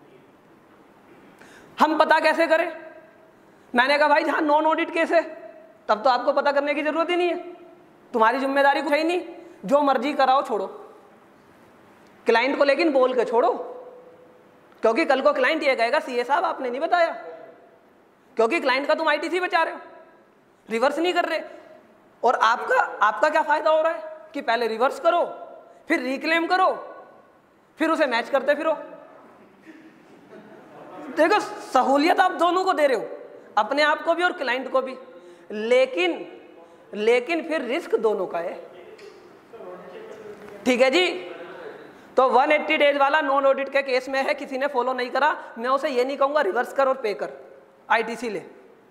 हम पता कैसे करें। मैंने कहा भाई जहां नॉन ऑडिट केस है तब तो आपको पता करने की जरूरत ही नहीं है, तुम्हारी जिम्मेदारी कुछ है ही नहीं, जो मर्जी कराओ छोड़ो, क्लाइंट को लेकिन बोल के छोड़ो, क्योंकि कल को क्लाइंट ये कहेगा सीए साहब आपने नहीं बताया, क्योंकि क्लाइंट का तुम आईटीसी बचा रहे हो, रिवर्स नहीं कर रहे। और आपका क्या फायदा हो रहा है कि पहले रिवर्स करो, फिर रिक्लेम करो, फिर उसे मैच करते फिरो। देखो सहूलियत आप दोनों को दे रहे हो, अपने आप को भी और क्लाइंट को भी, लेकिन लेकिन फिर रिस्क दोनों का है। ठीक है जी। तो 180 डेज वाला नॉन ऑडिट के केस में है, किसी ने फॉलो नहीं करा, मैं उसे ये नहीं कहूंगा रिवर्स कर और पे कर, आईटीसी ले,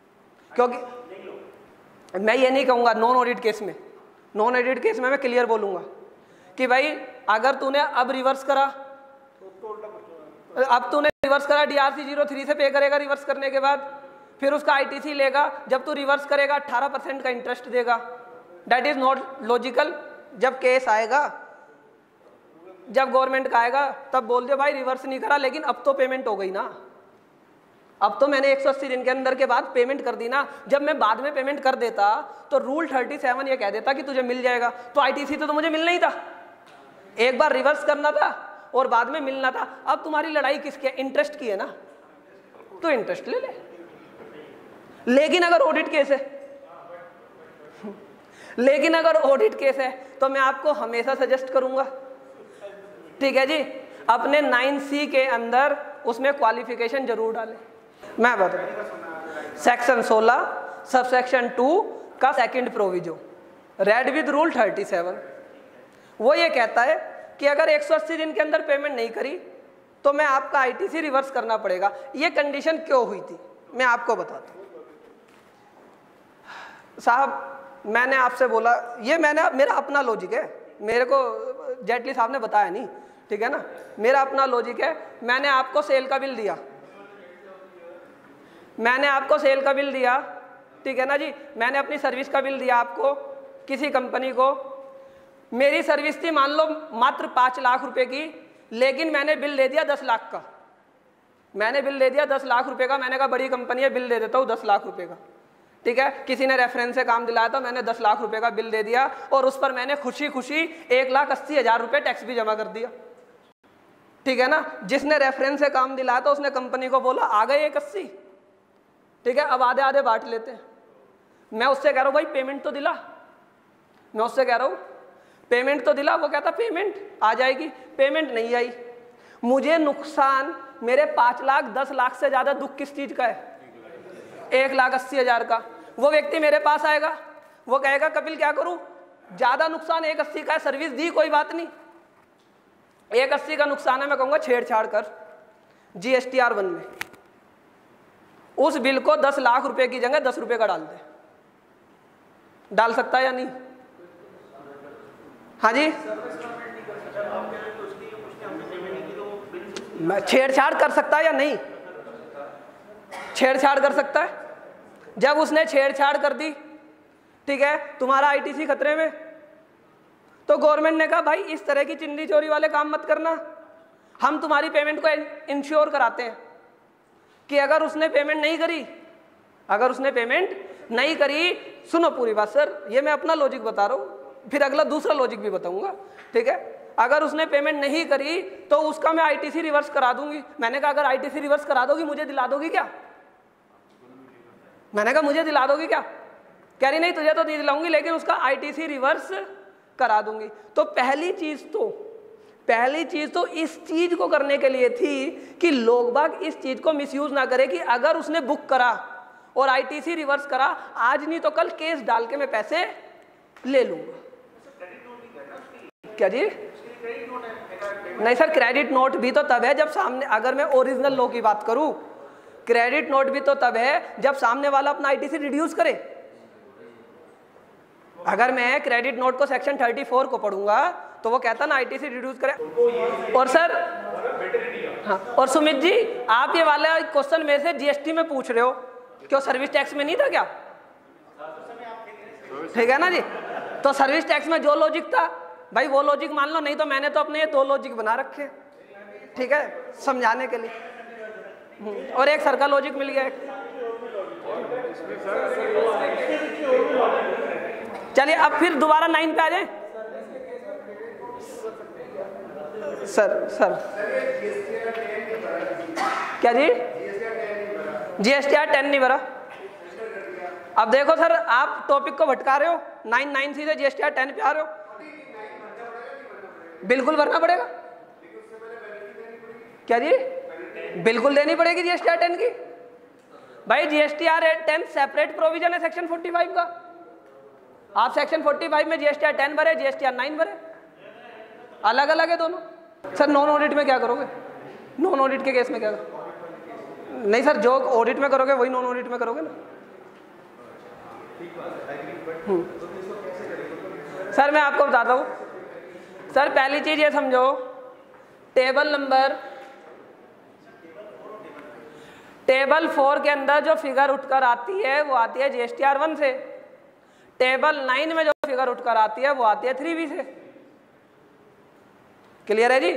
क्योंकि मैं ये नहीं कहूंगा नॉन ऑडिट केस में। नॉन ऑडिट केस में मैं क्लियर बोलूंगा कि भाई अगर तूने अब रिवर्स करा, DRC 03 से पे करेगा, रिवर्स करने के बाद फिर उसका आईटीसी लेगा, जब तू रिवर्स करेगा 18% का इंटरेस्ट देगा। That is not logical. जब केस आएगा, जब गवर्नमेंट का आएगा, तब बोल दो भाई रिवर्स नहीं करा, लेकिन अब तो पेमेंट हो गई ना, अब तो मैंने 180 दिन के अंदर के बाद पेमेंट कर दी ना। जब मैं बाद में पेमेंट कर देता तो रूल 37 ये कह देता कि तुझे मिल जाएगा, तो आईटीसी तो मुझे मिलना ही था। एक बार रिवर्स करना था और बाद में मिलना था। अब तुम्हारी लड़ाई किसकी है? इंटरेस्ट की है ना, तो इंटरेस्ट ले ले। लेकिन अगर ऑडिट केस है, तो मैं आपको हमेशा सजेस्ट करूंगा, ठीक है जी, अपने 9C के अंदर उसमें क्वालिफिकेशन जरूर डालें। मैं बताऊं, सेक्शन 16 सबसेक्शन 2 का second proviso read with rule 37, वो ये कहता है कि अगर 180 दिन के अंदर पेमेंट नहीं करी तो मैं आपका आईटीसी रिवर्स करना पड़ेगा। ये कंडीशन क्यों हुई थी मैं आपको बताता हूं। साहब मैंने आपसे बोला, ये मेरा अपना लॉजिक है, मेरे को जेटली साहब ने बताया नहीं, ठीक है ना, मेरा अपना लॉजिक है। मैंने आपको सेल का बिल दिया, ठीक है ना जी, मैंने अपनी सर्विस का बिल दिया आपको, किसी कंपनी को। मेरी सर्विस थी मान लो मात्र 5 लाख रुपए की, लेकिन मैंने बिल दे दिया 10 लाख का। मैंने कहा बड़ी कंपनी है, बिल दे देता हूँ 10 लाख रुपए का, ठीक है। किसी ने रेफरेंस से काम दिलाया था, मैंने 10 लाख रुपए का बिल दे दिया और उस पर मैंने खुशी 1,80,000 रुपए टैक्स भी जमा कर दिया, ठीक है ना। जिसने रेफरेंस से काम दिलाया था उसने कंपनी को बोला आ गए 1,80, ठीक है, अब आधे आधे बांट लेते हैं। मैं उससे कह रहा हूँ भाई पेमेंट तो दिला, वो कहता पेमेंट आ जाएगी, पेमेंट नहीं आई। मुझे नुकसान मेरे 5 लाख 10 लाख से ज्यादा दुख किस चीज का है? 1,80,000 का। वो व्यक्ति मेरे पास आएगा, वो कहेगा कपिल क्या करूं, ज्यादा नुकसान 1,80 का है, सर्विस दी कोई बात नहीं, 1,80 का नुकसान है, मैं कहूंगा छेड़छाड़ कर GSTR 1 में उस बिल को 10 लाख रुपए की जगह 10 रुपए का डाल दे। डाल सकता है या नहीं? हाँ जी, मैं छेड़छाड़ कर सकता है या नहीं? छेड़छाड़ कर सकता है। जब उसने छेड़छाड़ कर दी, ठीक है, तुम्हारा आईटीसी खतरे में, तो गवर्नमेंट ने कहा भाई इस तरह की चिंदी चोरी वाले काम मत करना, हम तुम्हारी पेमेंट को इंश्योर कराते हैं कि अगर उसने पेमेंट नहीं करी, सुनो पूरी बात सर, ये मैं अपना लॉजिक बता रहा हूँ, फिर अगला दूसरा लॉजिक भी बताऊंगा, ठीक है। अगर उसने पेमेंट नहीं करी तो उसका मैं आईटीसी रिवर्स करा दूंगी। मैंने कहा अगर आईटीसी रिवर्स करा दोगी मुझे दिला दोगी क्या? मैंने कहा मुझे दिला दोगी क्या? कह रही नहीं तुझे तो नहीं दिलाऊंगी, लेकिन उसका आईटीसी रिवर्स करा दूंगी। तो पहली चीज तो इस चीज को करने के लिए थी कि लोग बाग इस चीज को मिसयूज ना करे कि अगर उसने बुक करा और आईटीसी रिवर्स करा, आज नहीं तो कल केस डाल के मैं पैसे ले लूंगा। क्या जी? नहीं सर, क्रेडिट नोट भी तो तब है जब सामने, अगर मैं ओरिजिनल लॉ की बात करूं, क्रेडिट नोट भी तो तब है जब सामने वाला अपना आईटीसी रिड्यूस करे। अगर मैं क्रेडिट नोट को सेक्शन 34 को पढ़ूंगा तो वो कहता ना आईटीसी रिड्यूस करे। और सर हाँ, और सुमित जी आप ये वाला क्वेश्चन में से जीएसटी में पूछ रहे हो, क्यों सर्विस टैक्स में नहीं था क्या? ठीक है ना जी, तो सर्विस टैक्स में जो लॉजिक था भाई वो लॉजिक मान लो, नहीं तो मैंने तो अपने ये 2 लॉजिक बना रखे, ठीक है, समझाने के लिए, और एक सर का लॉजिक मिल गया। चलिए अब फिर दोबारा 9 पे आ जाए। सर क्या जी? GSTR 10 नहीं भरा। अब देखो सर, आप टॉपिक को भटका रहे हो, 9(9)C से GSTR 10 पे आ रहे हो। बिल्कुल भरना पड़ेगा। क्या जी? बिल्कुल देनी पड़ेगी GSTR 10 की। भाई GSTR 10 सेपरेट प्रोविजन है सेक्शन 45 का। आप सेक्शन 45 में GSTR 10 भरे, GSTR 9 भरे, अलग अलग है दोनों। सर नॉन ऑडिट में क्या करोगे? नॉन ऑडिट के केस में क्या करोगे? नहीं सर, जो ऑडिट में करोगे वही नॉन ऑडिट में करोगे ना। सर मैं आपको बताता हूँ। सर पहली चीज ये समझो, टेबल 4 के अंदर जो फिगर उठकर आती है वो आती है GSTR 1 से। टेबल 9 में जो फिगर उठकर आती है वो आती है 3B से। क्लियर है जी?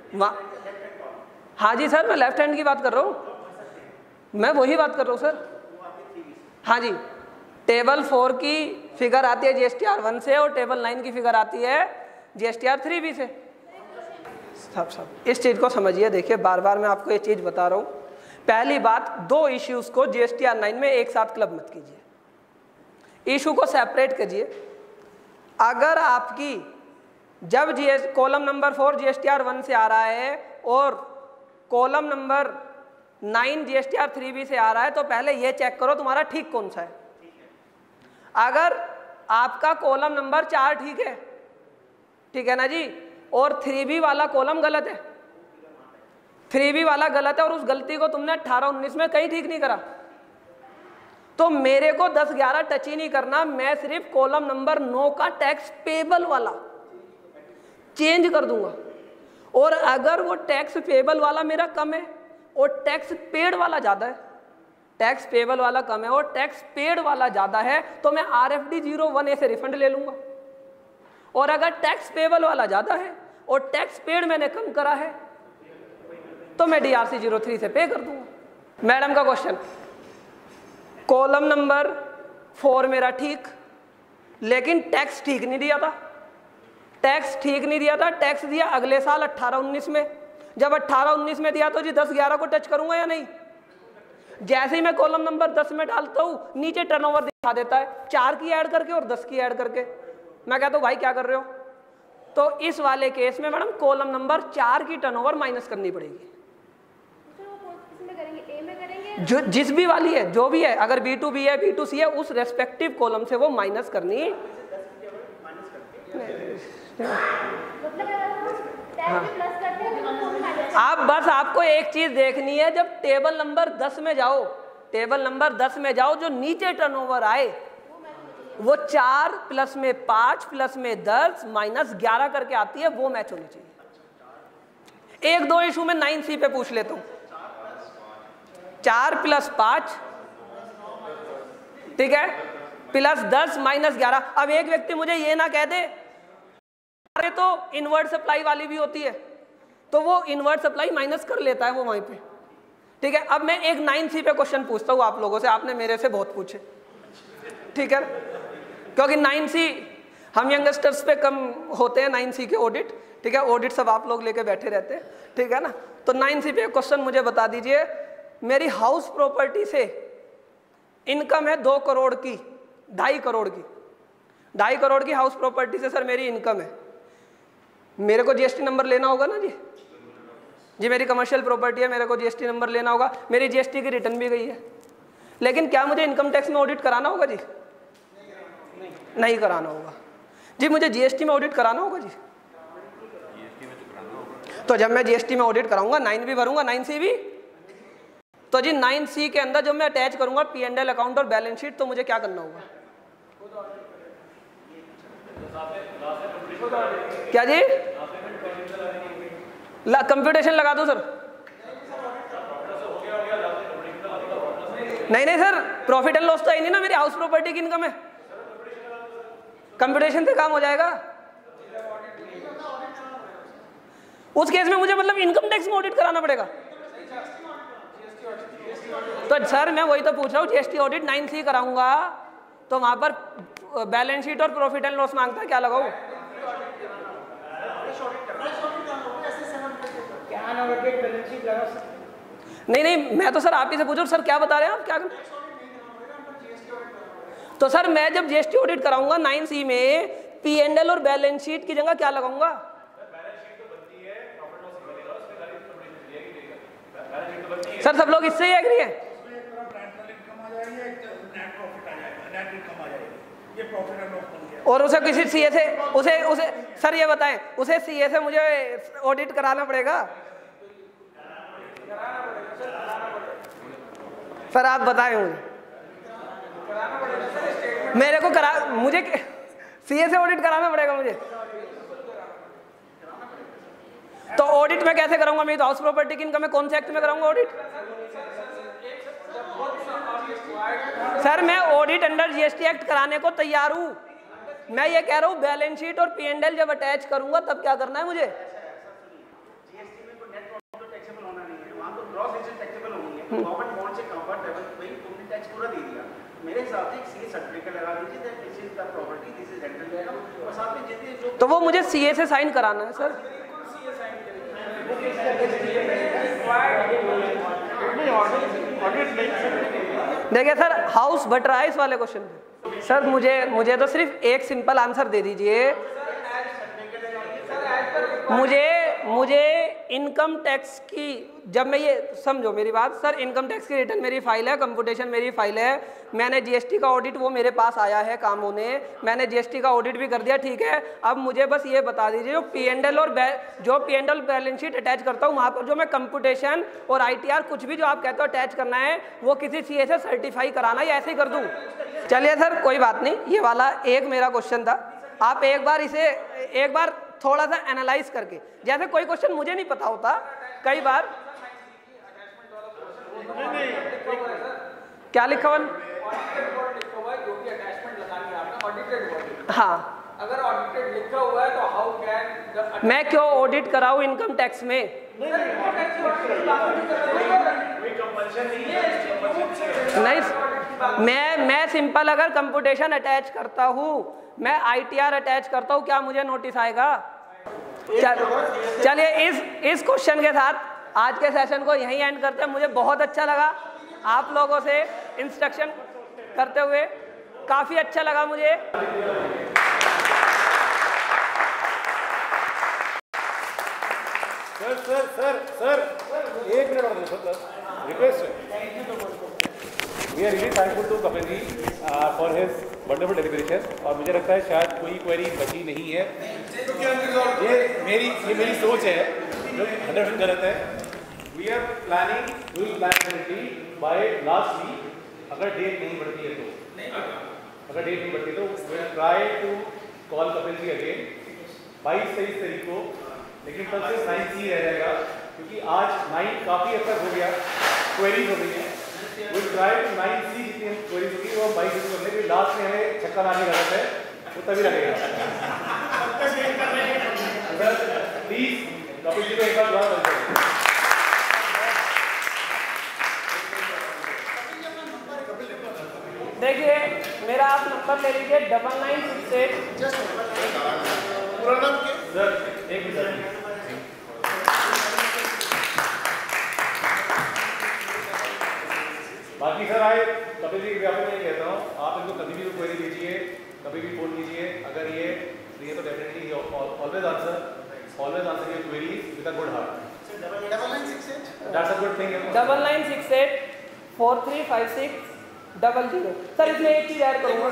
हाँ जी सर, मैं लेफ्ट हैंड की बात कर रहा हूँ, मैं वही बात कर रहा हूँ सर। हाँ जी, टेबल 4 की फिगर आती है GSTR 1 से और टेबल 9 की फिगर आती है GSTR 3B से। सब इस चीज को समझिए। देखिए बार बार मैं आपको ये चीज बता रहा हूँ। पहली बात, दो इश्यूज को GSTR 9 में एक साथ क्लब मत कीजिए, इशू को सेपरेट कीजिए। अगर आपकी जब कॉलम नंबर 4 GSTR 1 से आ रहा है और कॉलम नंबर 9 GSTR 3B से आ रहा है, तो पहले ये चेक करो तुम्हारा ठीक कौन सा है। अगर आपका कॉलम नंबर 4 ठीक है ना जी, और 3B वाला कॉलम गलत है, 3B वाला गलत है और उस गलती को तुमने 18-19 में कहीं ठीक नहीं करा, तो मेरे को 10-11 टच ही नहीं करना। मैं सिर्फ कॉलम नंबर 9 का टैक्स पेबल वाला चेंज कर दूंगा। और अगर वो टैक्स पेबल वाला मेरा कम है और टैक्स पेड वाला ज्यादा है, टैक्स पेबल वाला कम है और टैक्स पेड वाला ज्यादा है, तो मैं RFD 01A से रिफंड ले लूंगा। और अगर टैक्स पेबल वाला ज्यादा है और टैक्स पेड मैंने कम करा है, तो मैं DRC 03 से पे कर दूंगा। मैडम का क्वेश्चन, कॉलम नंबर 4 मेरा ठीक, लेकिन टैक्स ठीक नहीं दिया था। टैक्स ठीक नहीं दिया था, टैक्स दिया अगले साल 18-19 में। जब 18-19 में दिया तो जी 10-11 को टच करूंगा या नहीं? जैसे ही मैं कॉलम नंबर 10 में डालता हूं, नीचे टर्नओवर दिखा देता है 4 की ऐड करके और 10 की ऐड करके। मैं कहता हूं भाई क्या कर रहे हो? तो इस वाले केस में मैडम कॉलम नंबर 4 की टर्नओवर माइनस करनी पड़ेगी। जो जिस भी वाली है, जो भी है, अगर B2B है, B2C है, उस रेस्पेक्टिव कॉलम से वो माइनस करनी। आप बस आपको एक चीज देखनी है, जब टेबल नंबर 10 में जाओ, टेबल नंबर 10 में जाओ, जो नीचे टर्नओवर आए वो 4 प्लस में 5 प्लस में 10 माइनस 11 करके आती है, वो मैच होनी चाहिए। एक दो इशू में 9C पे पूछ लेता हूं, 4 प्लस 5 ठीक है, प्लस 10 माइनस 11। अब एक व्यक्ति मुझे ये ना कह दे अरे तो इनवर्ट सप्लाई वाली भी होती है, तो वो इनवर्ट सप्लाई माइनस कर लेता है वो वहीं पे। ठीक है, अब मैं एक 9C पे क्वेश्चन पूछता हूँ आप लोगों से, आपने मेरे से बहुत पूछे, ठीक है, क्योंकि 9C हम यंगस्टर्स पे कम होते हैं 9C के ऑडिट। ठीक है, ऑडिट सब आप लोग लेके बैठे रहते हैं, ठीक है ना। तो 9C पे क्वेश्चन मुझे बता दीजिए, मेरी हाउस प्रॉपर्टी से इनकम है 2 करोड़ की, 2.5 करोड़ की, 2.5 करोड़ की हाउस प्रॉपर्टी से सर मेरी इनकम है। मेरे को GST नंबर लेना होगा ना जी, जी मेरी कमर्शियल प्रॉपर्टी है, मेरे को GST नंबर लेना होगा, मेरी GST की रिटर्न भी गई है, लेकिन क्या मुझे इनकम टैक्स में ऑडिट कराना होगा जी? नहीं कराना होगा जी। मुझे GST में ऑडिट कराना होगा जी? तो जब मैं GST में ऑडिट कराऊंगा 9 भी भरूंगा, 9C भी। तो जी 9C के अंदर जब मैं अटैच करूंगा P&L अकाउंट और बैलेंस शीट, तो मुझे क्या करना होगा? क्या जी? कंप्यूटेशन लगा दो सर। नहीं नहीं सर, प्रॉफिट एंड लॉस तो है नहीं ना, मेरी हाउस प्रॉपर्टी की इनकम है, कंप्यूटेशन से काम हो जाएगा। उस केस में मुझे मतलब इनकम टैक्स में ऑडिट कराना पड़ेगा। तो सर मैं वही तो पूछ रहा हूँ, GST ऑडिट 9C कराऊंगा तो वहां पर बैलेंस शीट और प्रॉफिट एंड लॉस मांगता है, क्या लगाऊं? नहीं नहीं, मैं तो सर आप ही से पूछ रहा हूं, सर क्या बता रहे हैं आप, क्या कर? तो सर मैं जब GST ऑडिट कराऊंगा 9C में P&L और बैलेंस शीट की जगह क्या लगाऊंगा? सर सब लोग इससे ही एग्री है? ये प्रॉफिट एंड लॉस बन गया। और उसे किसी सीए से उसे सर ये बताएं, उसे सीए से मुझे ऑडिट कराना पड़ेगा? सर आप बताएं मुझे मुझे सीए से ऑडिट कराना पड़ेगा मुझे? तो ऑडिट में कैसे करूंगा? मैं तो हाउस प्रॉपर्टी की इनकम में कौन से एक्ट में कराऊंगा ऑडिट? सर मैं ऑडिट अंडर जीएसटी एक्ट कराने को तैयार हूं। मैं ये कह रहा हूं बैलेंस शीट और पी&एल जब अटैच करूंगा तब क्या करना है मुझे? जीएसटी में कोई नेट प्रॉफिट तो टैक्सेबल होना नहीं है, वहां तो ग्रॉस इंटरेस्ट टैक्सेबल होंगे। गवर्नमेंट बॉन्ड से कंफर्टेबल भाई तुमने टैक्स पूरा दे दिया, मेरे हिसाब से सीए सर्टिफिकेट लगा दीजिए that this is the property, this is rental जाएगा, और साथ में जितने जो तो वो मुझे सीए से साइन कराना है सर। देखिए सर हाउस बट रहा है इस वाले क्वेश्चन पे। सर मुझे तो सिर्फ एक सिंपल आंसर दे दीजिए। मुझे इनकम टैक्स की, जब मैं ये समझो मेरी बात सर, इनकम टैक्स की रिटर्न मेरी फाइल है, कंप्यूटेशन मेरी फाइल है, मैंने जीएसटी का ऑडिट वो मेरे पास आया है काम होने, मैंने जीएसटी का ऑडिट भी कर दिया, ठीक है। अब मुझे बस ये बता दीजिए जो पी&एल और जो पी&एल बैलेंस शीट अटैच करता हूँ वहाँ पर जो मैं कंप्यूटेशन और आईटीआर कुछ भी जो आप कहते हो अटैच करना है वो किसी सीए से सर्टिफाई कराना या ऐसे ही कर दूँ? चलिए सर कोई बात नहीं, ये वाला एक मेरा क्वेश्चन था। आप एक बार थोड़ा सा एनालाइज करके, जैसे कोई क्वेश्चन मुझे नहीं पता होता कई बार। क्या लिखा हुआ? हाँ, अगर ऑडिटेड लिखा हुआ है तो हाउ कैन मैं क्यों ऑडिट कराऊं इनकम टैक्स में? नहीं, मैं सिंपल अगर कंप्यूटेशन अटैच करता हूँ, मैं आईटीआर अटैच करता हूँ, क्या मुझे नोटिस आएगा? चलिए इस क्वेश्चन के साथ आज के सेशन को यहीं एंड करते हैं। मुझे बहुत अच्छा लगा आप लोगों से इंस्ट्रक्शन करते हुए, काफी अच्छा लगा मुझे। सर एक मिनट और सर, रिक्वेस्ट है। We are really thankful to Kapil ji for his wonderful deliberation, और मुझे लगता है शायद कोई क्वेरी बची नहीं है। ये मेरी सोच है जो 100% गलत है। We are planning, we will plan currently by last week. अगर डेट नहीं बढ़ती है तो we will try to call Kapil ji again 22-23 तारीख को, लेकिन तब से 9C रह जाएगा क्योंकि आज 9 काफ़ी हद तक हो गया, क्वेरीज हो गई हैं। विल ट्राई टू 9C जितनी क्वेरीज होगी वो 22 को करने के लास्ट में हमें छक्का मारने की जरूरत है, वो तभी लगेगा। सर प्लीज कपिल जी को एक बार दुआ करें। देखिए मेरा आप नंबर ले लीजिए 9968। सर एक मिनट, बाकी सर आए कपिल जी आपको मैं कहता हूँ, आप इनको कभी भी क्वेरी कीजिए, कभी भी फोन कीजिए। अगर ये तो definitely always answer your queries with a good heart. 9968 that's a good thing. 9968 4356 00। Sir इसमें एक चीज ऐड करूंगा,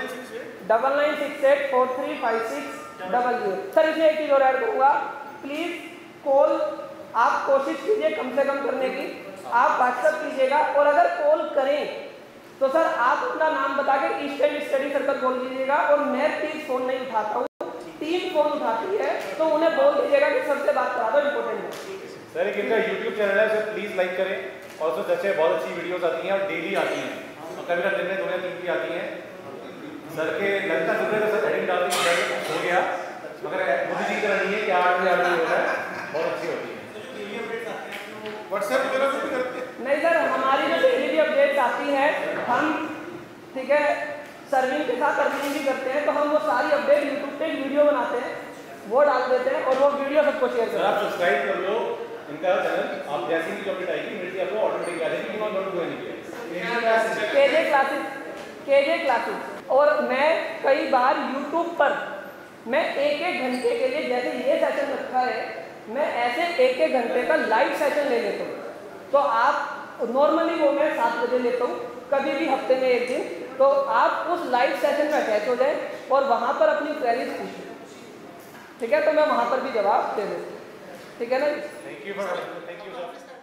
9968 4356 00। सर इसमें एक चीज और ऐड करूंगा, प्लीज कॉल आप कोशिश कीजिए कम से कम करने की, आप व्हाट्सएप कीजिएगा, और अगर कॉल करें तो सर आप अपना नाम बता के ईस्टर्न स्टडी सर्कल बोल दीजिएगा, और मैं प्लीज फोन नहीं उठाता हूँ, टीम फोन उठाती है, तो उन्हें बोल दीजिएगा कि सबसे बात करा दो, इम्पोर्टेंट है। सर एक इनका यूट्यूब चैनल है, उसे प्लीज लाइक करें, और उसमें अच्छे बहुत अच्छी वीडियोस आती हैं और डेली आती हैं, और कभी कभी दिन में 2 या 3 भी आती हैं। सर के लगता है तो सर हेडिंग डालने की हो गया, मगर मोदी जी की तरह नहीं है कि 8 बजे हो रहा है, बहुत अच्छी होती है। व्हाट्सएप वगैरह भी करते हैं? नहीं सर, हमारी जो डेली भी अपडेट आती है, हम ठीक है सर्विंग के साथ अर्निंग भी करते हैं, तो हम वो सारी अपडेट यूट्यूब पे वीडियो बनाते हैं, वो डाल देते हैं, और वो वीडियो सबको शेयर करते हैं। आप सब्सक्राइब कर लो इनका चैनल, आप जैसे ही अपडेट आएगी मेरे आपको ऑटोमेटिक आ जाएगी, not to do anything. KJ classes, और मैं कई बार यूट्यूब पर मैं 1-1 घंटे के लिए, जैसे ये सेशन रखा है, मैं ऐसे 1-1 घंटे का लाइव सेशन ले लेता हूँ। तो आप नॉर्मली वो मैं 7 बजे लेता हूँ, कभी भी हफ्ते में 1 दिन, तो आप उस लाइव सेशन में अटैच हो जाए और वहाँ पर अपनी क्वेरीज पूछें, ठीक है, तो मैं वहाँ पर भी जवाब दे देता हूँ, ठीक है ना। Thank you sir.